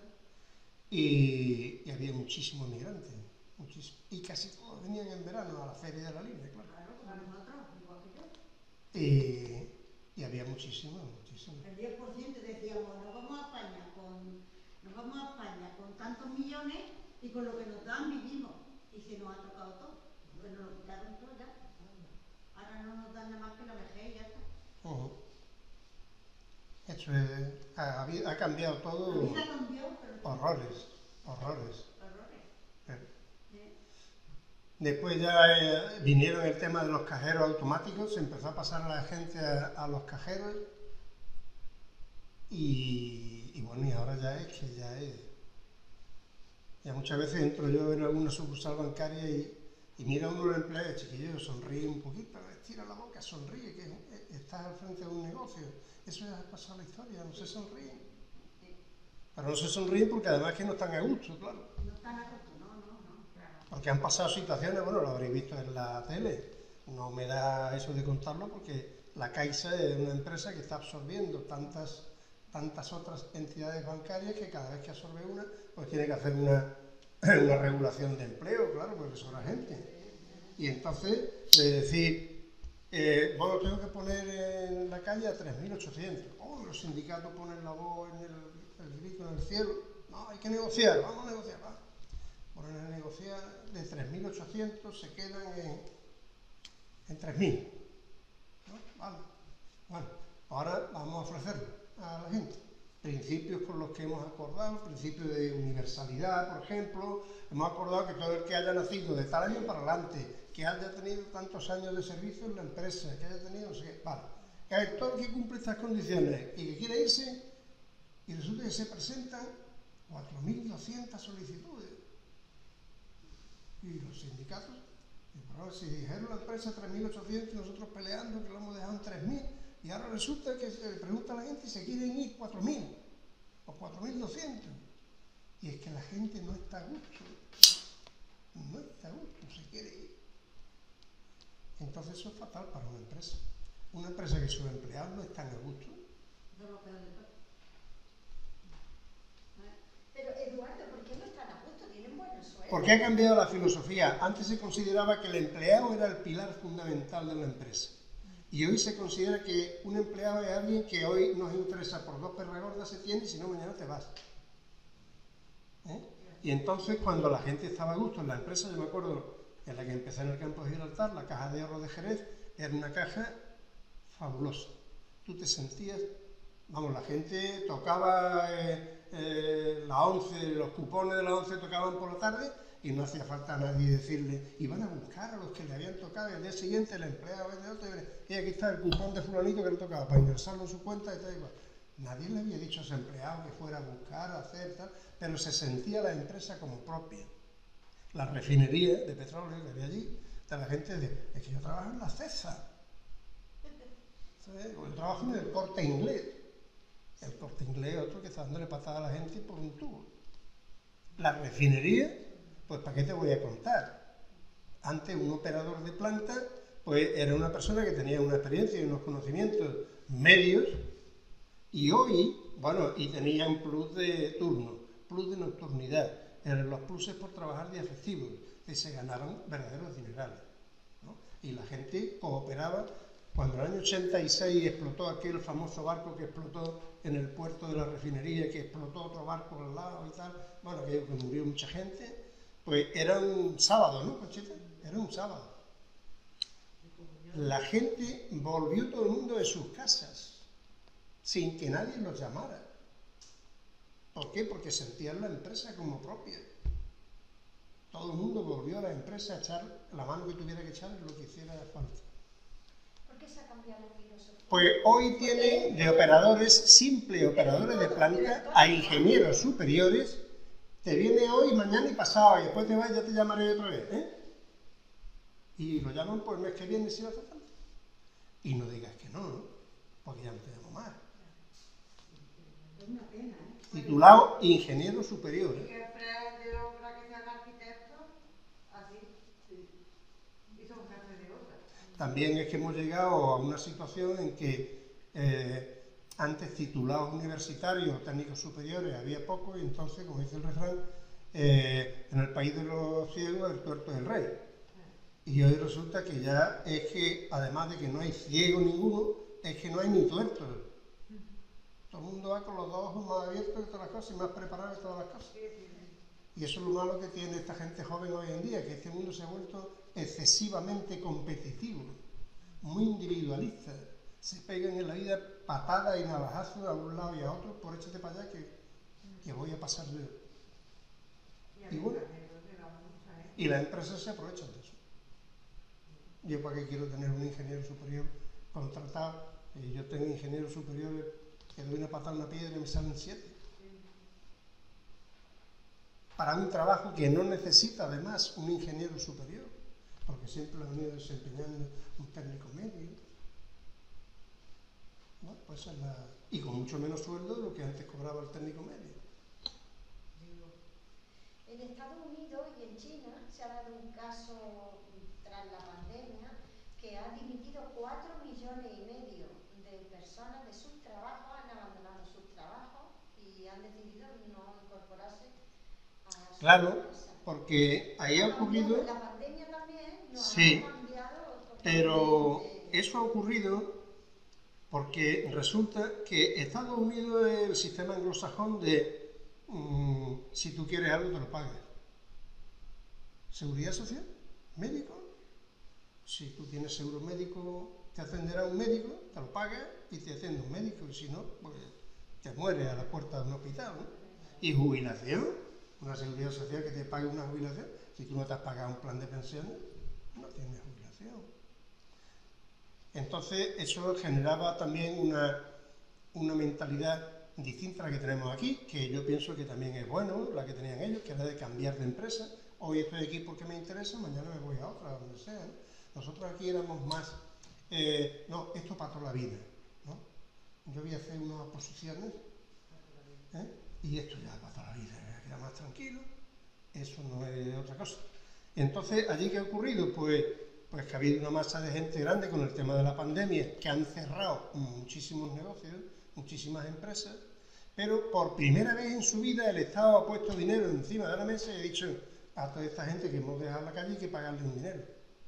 y había muchísimos emigrantes, muchísimos. Y casi todos venían en verano a la feria de la línea, claro. Claro, como nosotros, igual que yo. Y había muchísimos, muchísimos. El 10% decíamos, nos vamos a España con tantos millones y con lo que nos dan vivimos. Y se nos ha tocado todo, porque nos lo quitaron todo ya. Ahora no nos dan nada más que la vejez y ya está. Eso es, ha cambiado todo. La vida cambió, pero... Horrores. Horrores. Después ya vinieron el tema de los cajeros automáticos, se empezó a pasar a la gente a los cajeros y bueno, y ahora ya muchas veces entro yo en alguna sucursal bancaria y mira uno los empleados, chiquillo, sonríe un poquito, estira la boca, sonríe, que estás al frente de un negocio. Eso ya ha pasado la historia, no se sonríen. Pero no se sonríen porque además que no están a gusto, claro. No están a gusto, no. Claro. Porque han pasado situaciones, bueno, lo habréis visto en la tele, no me da eso de contarlo porque la Caixa es una empresa que está absorbiendo tantas otras entidades bancarias que cada vez que absorbe una, pues tiene que hacer una regulación de empleo, claro, porque sobra gente. Y entonces, decir, bueno, tengo que poner en la calle a 3.800. Oh, los sindicatos ponen la voz en el grito en el cielo. No, hay que negociar, vamos a negociar, va. Ponen a negociar, de 3.800 se quedan en 3.000. ¿No? Vale. Bueno, ahora vamos a ofrecerlo a la gente. Principios con los que hemos acordado, principios de universalidad, por ejemplo. Hemos acordado que todo el que haya nacido de tal año para adelante, que haya tenido tantos años de servicio en la empresa, que haya tenido no sé qué, vale. Que todo el que cumple estas condiciones y que quiere irse, y resulta que se presentan 4.200 solicitudes. Y los sindicatos, si dijeron la empresa 3.800 y nosotros peleando que lo hemos dejado en 3.000, y ahora resulta que se le pregunta a la gente si se quieren ir 4.000 o 4.200. Y es que la gente no está a gusto, no se quiere ir. Entonces eso es fatal para una empresa. Una empresa que sus empleados no están a gusto. Eso es lo peor de todo. Pero Eduardo, ¿por qué no están a gusto? Tienen buenos sueldos. Porque ha cambiado la filosofía. Antes se consideraba que el empleado era el pilar fundamental de la empresa. Y hoy se considera que un empleado es alguien que hoy nos interesa por 2 perras gordas se tiene y si no mañana te vas. Y entonces cuando la gente estaba a gusto en la empresa, yo me acuerdo en la que empecé en el campo de Gibraltar, la caja de ahorro de Jerez era una caja fabulosa. Tú te sentías Vamos, la gente tocaba la 11, los cupones de la 11 tocaban por la tarde y no hacía falta a nadie decirle, iban a buscar a los que le habían tocado y al día siguiente el empleado de otro y aquí está el cupón de fulanito que le tocaba para ingresarlo en su cuenta y tal igual. Nadie le había dicho a ese empleado que fuera a buscar, a hacer tal, pero se sentía la empresa como propia. La refinería de petróleo que había allí, de la gente es que yo trabajo en la CESA, ¿sabes? Yo trabajo en el Corte Inglés. El Corte Inglés es otro que está dándole patada a la gente por un tubo. La refinería, pues ¿para qué te voy a contar? Antes un operador de planta, pues era una persona que tenía una experiencia y unos conocimientos medios, y hoy, bueno, y tenía un plus de turno, plus de nocturnidad, eran los pluses por trabajar días festivos, que se ganaron verdaderos dinerales, ¿no? Y la gente cooperaba. Cuando en el año 86 explotó aquel famoso barco que explotó en el puerto de la refinería, que explotó otro barco al lado y tal, bueno, que murió mucha gente, pues era un sábado, ¿no, Conchita? Era un sábado. La gente volvió todo el mundo de sus casas, sin que nadie los llamara. ¿Por qué? Porque sentían la empresa como propia. Todo el mundo volvió a la empresa a echar la mano que tuviera que echar en lo que hiciera falta. ¿Por qué se ha cambiado la filosofía? Pues hoy tienen de operadores, simples operadores de planta, a ingenieros superiores. Te viene hoy, mañana y pasado, y después te vas y ya te llamaré otra vez, ¿eh? Y lo llaman por el mes que viene si lo hace falta. Y no digas que no, ¿no? Porque ya no te llamo más. Es una pena, ¿eh? Titulado ingeniero superior, ¿eh? Jefes de obra que sean arquitectos, así, sí. Y son jefes de obra. También es que hemos llegado a una situación en que antes titulados universitarios o técnicos superiores había poco y entonces, como dice el refrán, en el país de los ciegos el tuerto es el rey. Y hoy resulta que ya es que, además de que no hay ciego ninguno, es que no hay ni tuerto. Todo el mundo va con los dos ojos más abiertos de todas las cosas y más preparados de todas las cosas. Y eso es lo malo que tiene esta gente joven hoy en día, que este mundo se ha vuelto excesivamente competitivo, muy individualista. Se pegan en la vida patadas y navajazos a un lado y a otro, por échate para allá que voy a pasar yo. Y bueno, y las empresas se aprovechan de eso. Yo para qué quiero tener un ingeniero superior contratado, y yo tengo ingenieros superiores que doy una patada en una piedra y me salen 7. Para un trabajo que no necesita además un ingeniero superior, porque siempre lo han venido desempeñando un técnico medio. Bueno, pues y con mucho menos sueldo de lo que antes cobraba el técnico medio. En Estados Unidos y en China se ha dado un caso tras la pandemia que ha dimitido 4,5 millones de personas de sus trabajos, han abandonado sus trabajos y han decidido no incorporarse a su Claro, empresa. porque ahí ha ocurrido... La pandemia también nos Sí, ha cambiado pero totalmente. eso ha ocurrido porque resulta que Estados Unidos es el sistema anglosajón de si tú quieres algo te lo pagas. Seguridad social, médico. Si tú tienes seguro médico, te atenderá un médico, te lo pagas y te atiende un médico. Y si no, pues te mueres a la puerta de un hospital, ¿no? Y jubilación, una seguridad social que te pague una jubilación. Si tú no te has pagado un plan de pensiones, no tienes jubilación. Entonces, eso generaba también una mentalidad distinta a la que tenemos aquí, que yo pienso que también es bueno, la que tenían ellos, que era de cambiar de empresa. Hoy estoy aquí porque me interesa, mañana me voy a otra, donde sea, ¿no? Nosotros aquí éramos más, no, esto para toda la vida, ¿no? Yo voy a hacer unas oposiciones, y esto ya para toda la vida, me queda más tranquilo, eso no es otra cosa. Entonces, ¿allí qué ha ocurrido? Pues que ha habido una masa de gente grande con el tema de la pandemia, que han cerrado muchísimos negocios, muchísimas empresas, pero por primera vez en su vida el Estado ha puesto dinero encima de la mesa y ha dicho a toda esta gente que hemos dejado en la calle hay que pagarle un dinero.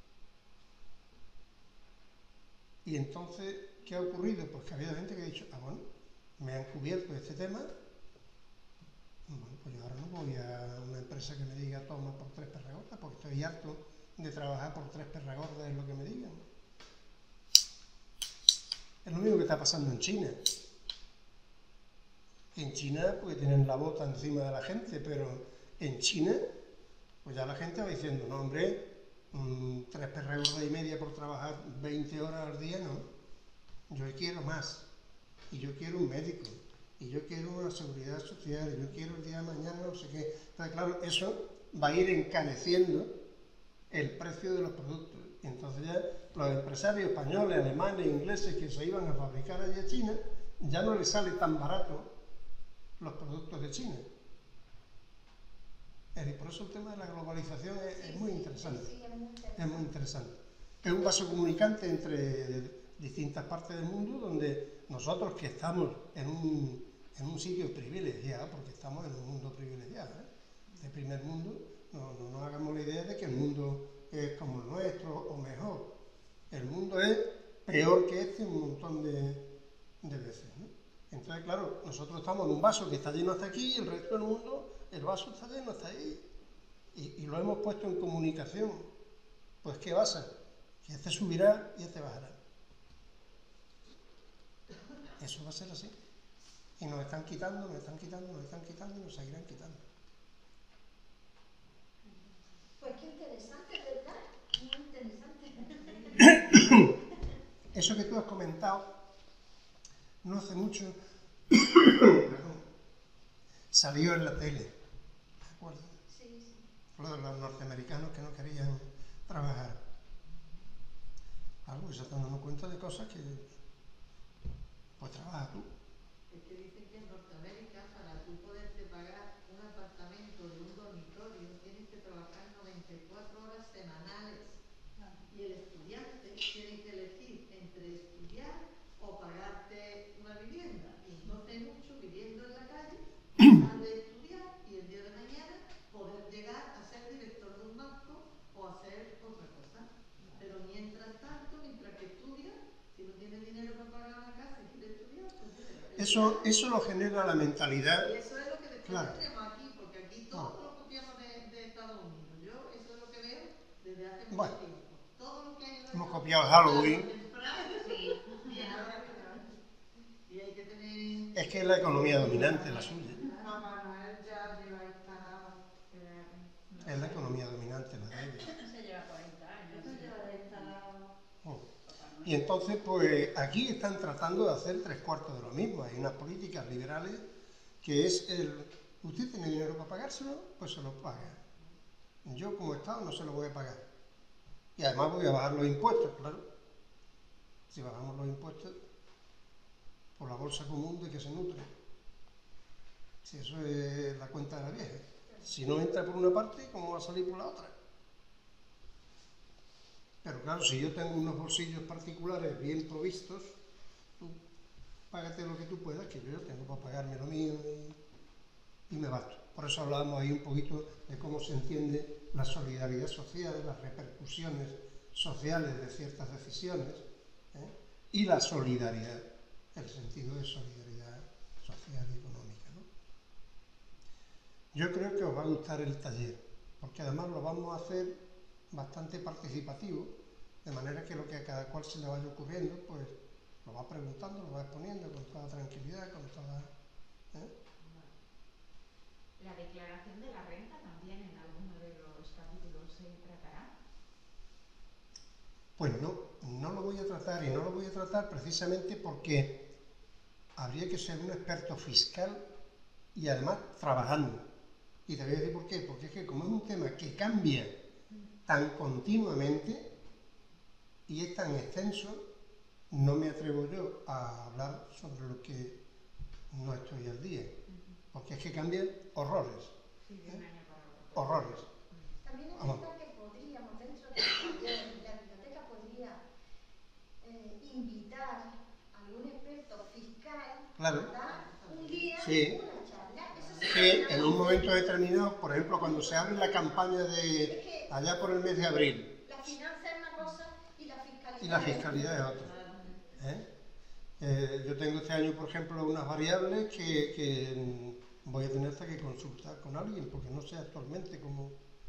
Y entonces, ¿qué ha ocurrido? Pues que ha habido gente que ha dicho, bueno, me han cubierto este tema, bueno, pues yo ahora no voy a una empresa que me diga toma por 3 perragordas, porque estoy harto de trabajar por 3 perragordas en lo que me digan. Es lo mismo que está pasando en China. En China, pues tienen la bota encima de la gente, pero en China, pues ya la gente va diciendo, no, hombre, 3 perras y media por trabajar 20 horas al día, no. Yo quiero más. Y yo quiero un médico. Y yo quiero una seguridad social. Y yo quiero el día de mañana no sé qué. Entonces, claro, eso va a ir encareciendo el precio de los productos. Y entonces ya los empresarios españoles, alemanes, ingleses que se iban a fabricar allí a China, ya no les sale tan barato los productos de China. Y por eso el tema de la globalización es muy interesante. Sí, es muy interesante. Es muy interesante. Es un vaso comunicante entre distintas partes del mundo donde nosotros que estamos en un sitio privilegiado, porque estamos en un mundo privilegiado, de primer mundo, no nos hagamos la idea de que el mundo es como el nuestro o mejor. El mundo es peor que este un montón de veces, ¿no? Entonces, claro, nosotros estamos en un vaso que está lleno hasta aquí y el resto del mundo, el vaso está lleno hasta ahí. Y lo hemos puesto en comunicación. Pues, ¿qué pasa? Que este subirá y este bajará. Eso va a ser así. Y nos están quitando, nos están quitando, nos están quitando y nos seguirán quitando. Pues qué interesante, ¿verdad? Muy interesante. Eso que tú has comentado, no hace mucho, salió en la tele, ¿de acuerdo? Sí, sí. Lo de los norteamericanos que no querían trabajar. Algo que se están dando cuenta de cosas que, pues trabaja tú. Es que dicen que en Norteamérica, para tú poderte pagar un apartamento de un dormitorio, tienes que trabajar 94 horas semanales. Y el estudiante tiene que elegir entre estudiar o pagarte una vivienda. Y entonces hay mucho viviendo en la calle, dejar de estudiar y el día de mañana poder llegar a ser director de un banco o hacer otra cosa. Pero mientras tanto, mientras que estudia, si no tiene dinero para pagar una casa y quiere estudiar, pues Eso lo genera la mentalidad. y eso es lo que después Claro. tenemos aquí, porque aquí todo lo copiamos de Estados Unidos. Yo eso es lo que veo desde hace mucho Bueno, tiempo. Todo lo que hay en hemos Estados copiado Unidos, Halloween. temprano, Sí. y ahora, y hay que tener... Es que es la economía dominante, la suya. Papá Noel ya lleva instalado. Es la economía dominante, la de ellos. Se lleva 40 años. Eso lleva instalado. Y entonces, pues aquí están tratando de hacer 3/4 de lo mismo. Hay unas políticas liberales que es usted tiene dinero para pagárselo, pues se lo paga. Yo como Estado no se lo voy a pagar. Y además voy a bajar los impuestos, claro. Si bajamos los impuestos, por la bolsa común de que se nutre. Si eso es la cuenta de la vieja. Si no entra por una parte, ¿cómo va a salir por la otra? Pero claro, si yo tengo unos bolsillos particulares bien provistos, tú págate lo que tú puedas, que yo tengo para pagarme lo mío y me basto. Por eso hablábamos ahí un poquito de cómo se entiende la solidaridad social, las repercusiones sociales de ciertas decisiones, y la solidaridad, el sentido de solidaridad social y económica, ¿no? Yo creo que os va a gustar el taller, porque además lo vamos a hacer bastante participativo, de manera que lo que a cada cual se le vaya ocurriendo, pues lo va preguntando, lo va exponiendo con toda tranquilidad, con toda... La declaración de la renta también en alguno de los capítulos se tratará. Pues no lo voy a tratar, y no lo voy a tratar precisamente porque habría que ser un experto fiscal y además trabajando. Y te voy a decir por qué, porque es que como es un tema que cambia tan continuamente y es tan extenso, no me atrevo yo a hablar sobre lo que no estoy al día, porque es que cambian horrores. Sí, de un año para otro. Horrores. También es Vamos. verdad que podríamos, dentro de la biblioteca podría invitar a algún experto fiscal Claro. a dar un día Sí. una charla. Eso Que sería en un momento determinado, por ejemplo, cuando se abre la campaña de allá por el mes de abril, la finanza es una cosa y la fiscalidad, y la fiscalidad es otra. Yo tengo este año, por ejemplo, unas variables que voy a tener hasta que consultar con alguien, porque no sé actualmente cómo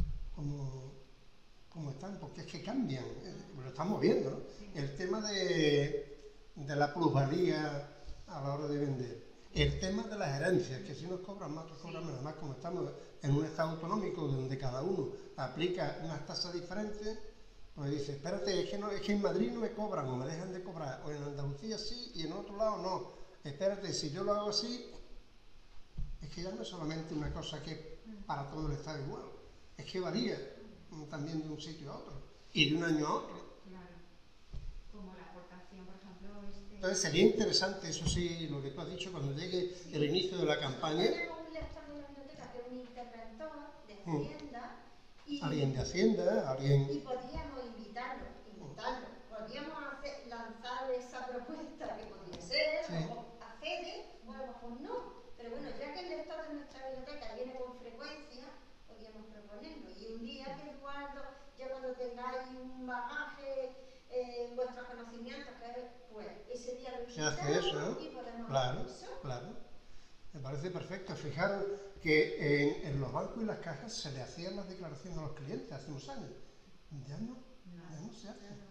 están, porque es que cambian, lo estamos viendo, ¿no? El tema de la plusvalía a la hora de vender. El tema de las herencias, que si nos cobran más, otros cobran menos. Además, como estamos en un estado autonómico donde cada uno aplica unas tasas diferentes, pues dice, espérate, es que en Madrid no me cobran o me dejan de cobrar, o en Andalucía sí y en otro lado no. Espérate, si yo lo hago así, es que ya no es solamente una cosa que para todo el estado igual, es que varía también de un sitio a otro y de un año a otro. Claro. Como la aportación, por ejemplo, Entonces sería interesante, eso sí, lo que tú has dicho, cuando llegue el inicio de la campaña. Tenemos un lector de la biblioteca que es un interventor de Hacienda. Alguien de Hacienda, alguien. Y podríamos invitarlo. Podríamos lanzar esa propuesta que podría ser, Sí. o accede, o a lo mejor no. Pero bueno, ya que el lector de nuestra biblioteca viene con frecuencia, podríamos proponerlo. Y un día que Eduardo, ya cuando tengáis un bagaje en vuestros conocimientos, pues ese día lo Se hace eso, ¿no? y podemos Claro, hacer eso. claro. Me parece perfecto. Fijaros que en los bancos y las cajas se le hacían las declaraciones a los clientes hace unos años. Ya no se hacen.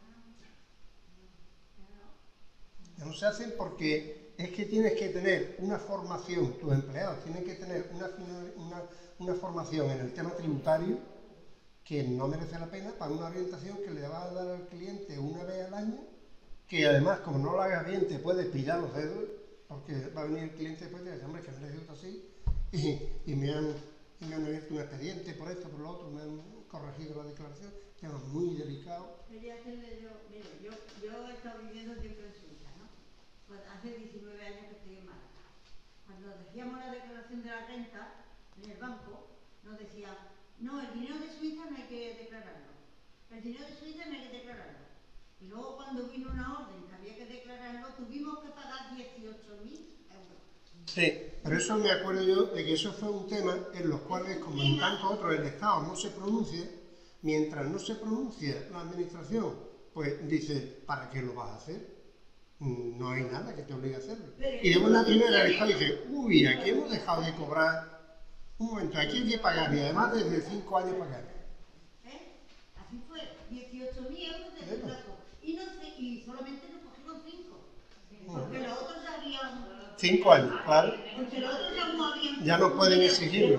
Ya no se hacen porque es que tienes que tener una formación, tus empleados tienen que tener una formación en el tema tributario que no merece la pena para una orientación que le va a dar al cliente una vez al año, que además, como no lo hagas bien, te puedes pillar los dedos, porque va a venir el cliente después y te dice, hombre, que me lo he hecho así, y me han abierto un expediente por esto, por lo otro, me han corregido la declaración, tema muy delicado. Quería hacerle yo he estado viviendo siempre en Suiza, ¿no? Pues hace 19 años que estoy en Málaga. Cuando hacíamos la declaración de la renta en el banco, nos decían, no, el dinero de Suiza no hay que declararlo. El dinero de Suiza no hay que declararlo. Y luego cuando vino una orden que había que declararlo, tuvimos que pagar 18.000 euros. Sí, pero eso me acuerdo yo de que eso fue un tema en los cuales, como en tantos otros, el Estado no se pronuncia. Mientras no se pronuncia la administración, pues dice, ¿para qué lo vas a hacer? No hay nada que te obligue a hacerlo. Y luego en la primera lista dice, uy, aquí hemos dejado de cobrar, un momento, aquí hay que pagar, y además desde 5 años pagar. Así fue, 18.000 euros de retraso. Y solamente nos cogieron 5. Porque los otros ya habían... 5 años, claro. Porque los otros ya no habían... Ya no pueden exigirlo.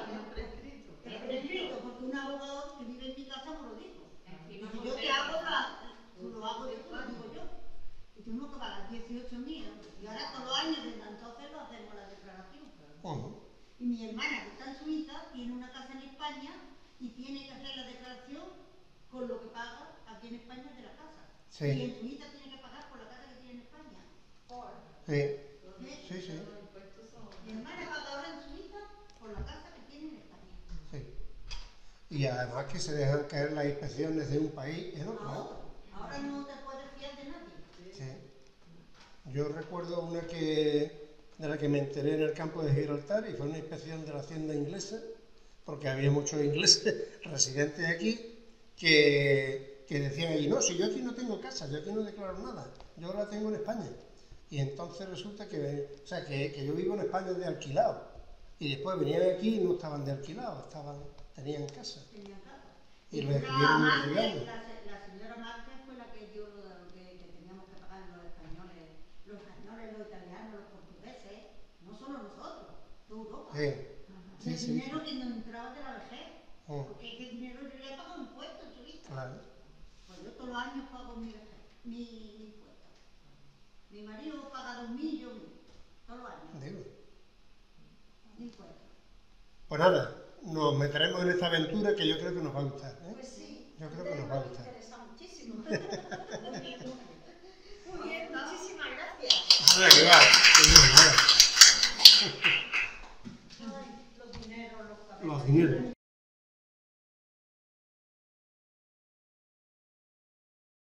Porque un abogado que vive en mi casa me lo dijo. Dice, yo te hago lo hago yo, lo digo yo. Y tuvimos que pagar 18.000 euros. Y ahora todos los años desde entonces lo hacemos la declaración. Y mi hermana, que está en Suiza, tiene una casa en España y tiene que hacer la declaración con lo que paga aquí en España de la casa. Sí. Y en Suiza tiene que pagar por la casa que tiene en España. Sí, sí. Mi hermana paga ahora en Suiza por la casa que tiene en España. Sí. Y además que se dejan caer las inspecciones de un país en otro. Ahora no te puedes fiar de nadie. Sí. Yo recuerdo una de la que me enteré en el campo de Gibraltar, y fue una inspección de la hacienda inglesa, porque había muchos ingleses residentes aquí que decían allí, no, si yo aquí no tengo casa, yo aquí no declaro nada, yo la tengo en España. Y entonces resulta que yo vivo en España de alquilado, y después venían aquí y no estaban de alquilado, tenían casa. Y lo estuvieron investigando. La señora Márquez fue la que dio lo que teníamos que pagar los españoles, los italianos, los portugueses, no solo nosotros, toda Europa. Sí, El dinero que nos entraba de la vejez, porque ese dinero yo le he pagado impuestos en Suiza. Claro. Pues yo todos los años pago mi impuesto. Mi marido paga 2.000, yo 1.000, todos los años. Digo. Impuestos. Pues nada, nos meteremos en esta aventura que yo creo que nos va a gustar. Pues sí, Yo creo que nos va a gustar. me interesa muchísimo. Muy bien, muchísimas gracias. Nada, que va. Nada. Ay, los dineros, Los dineros.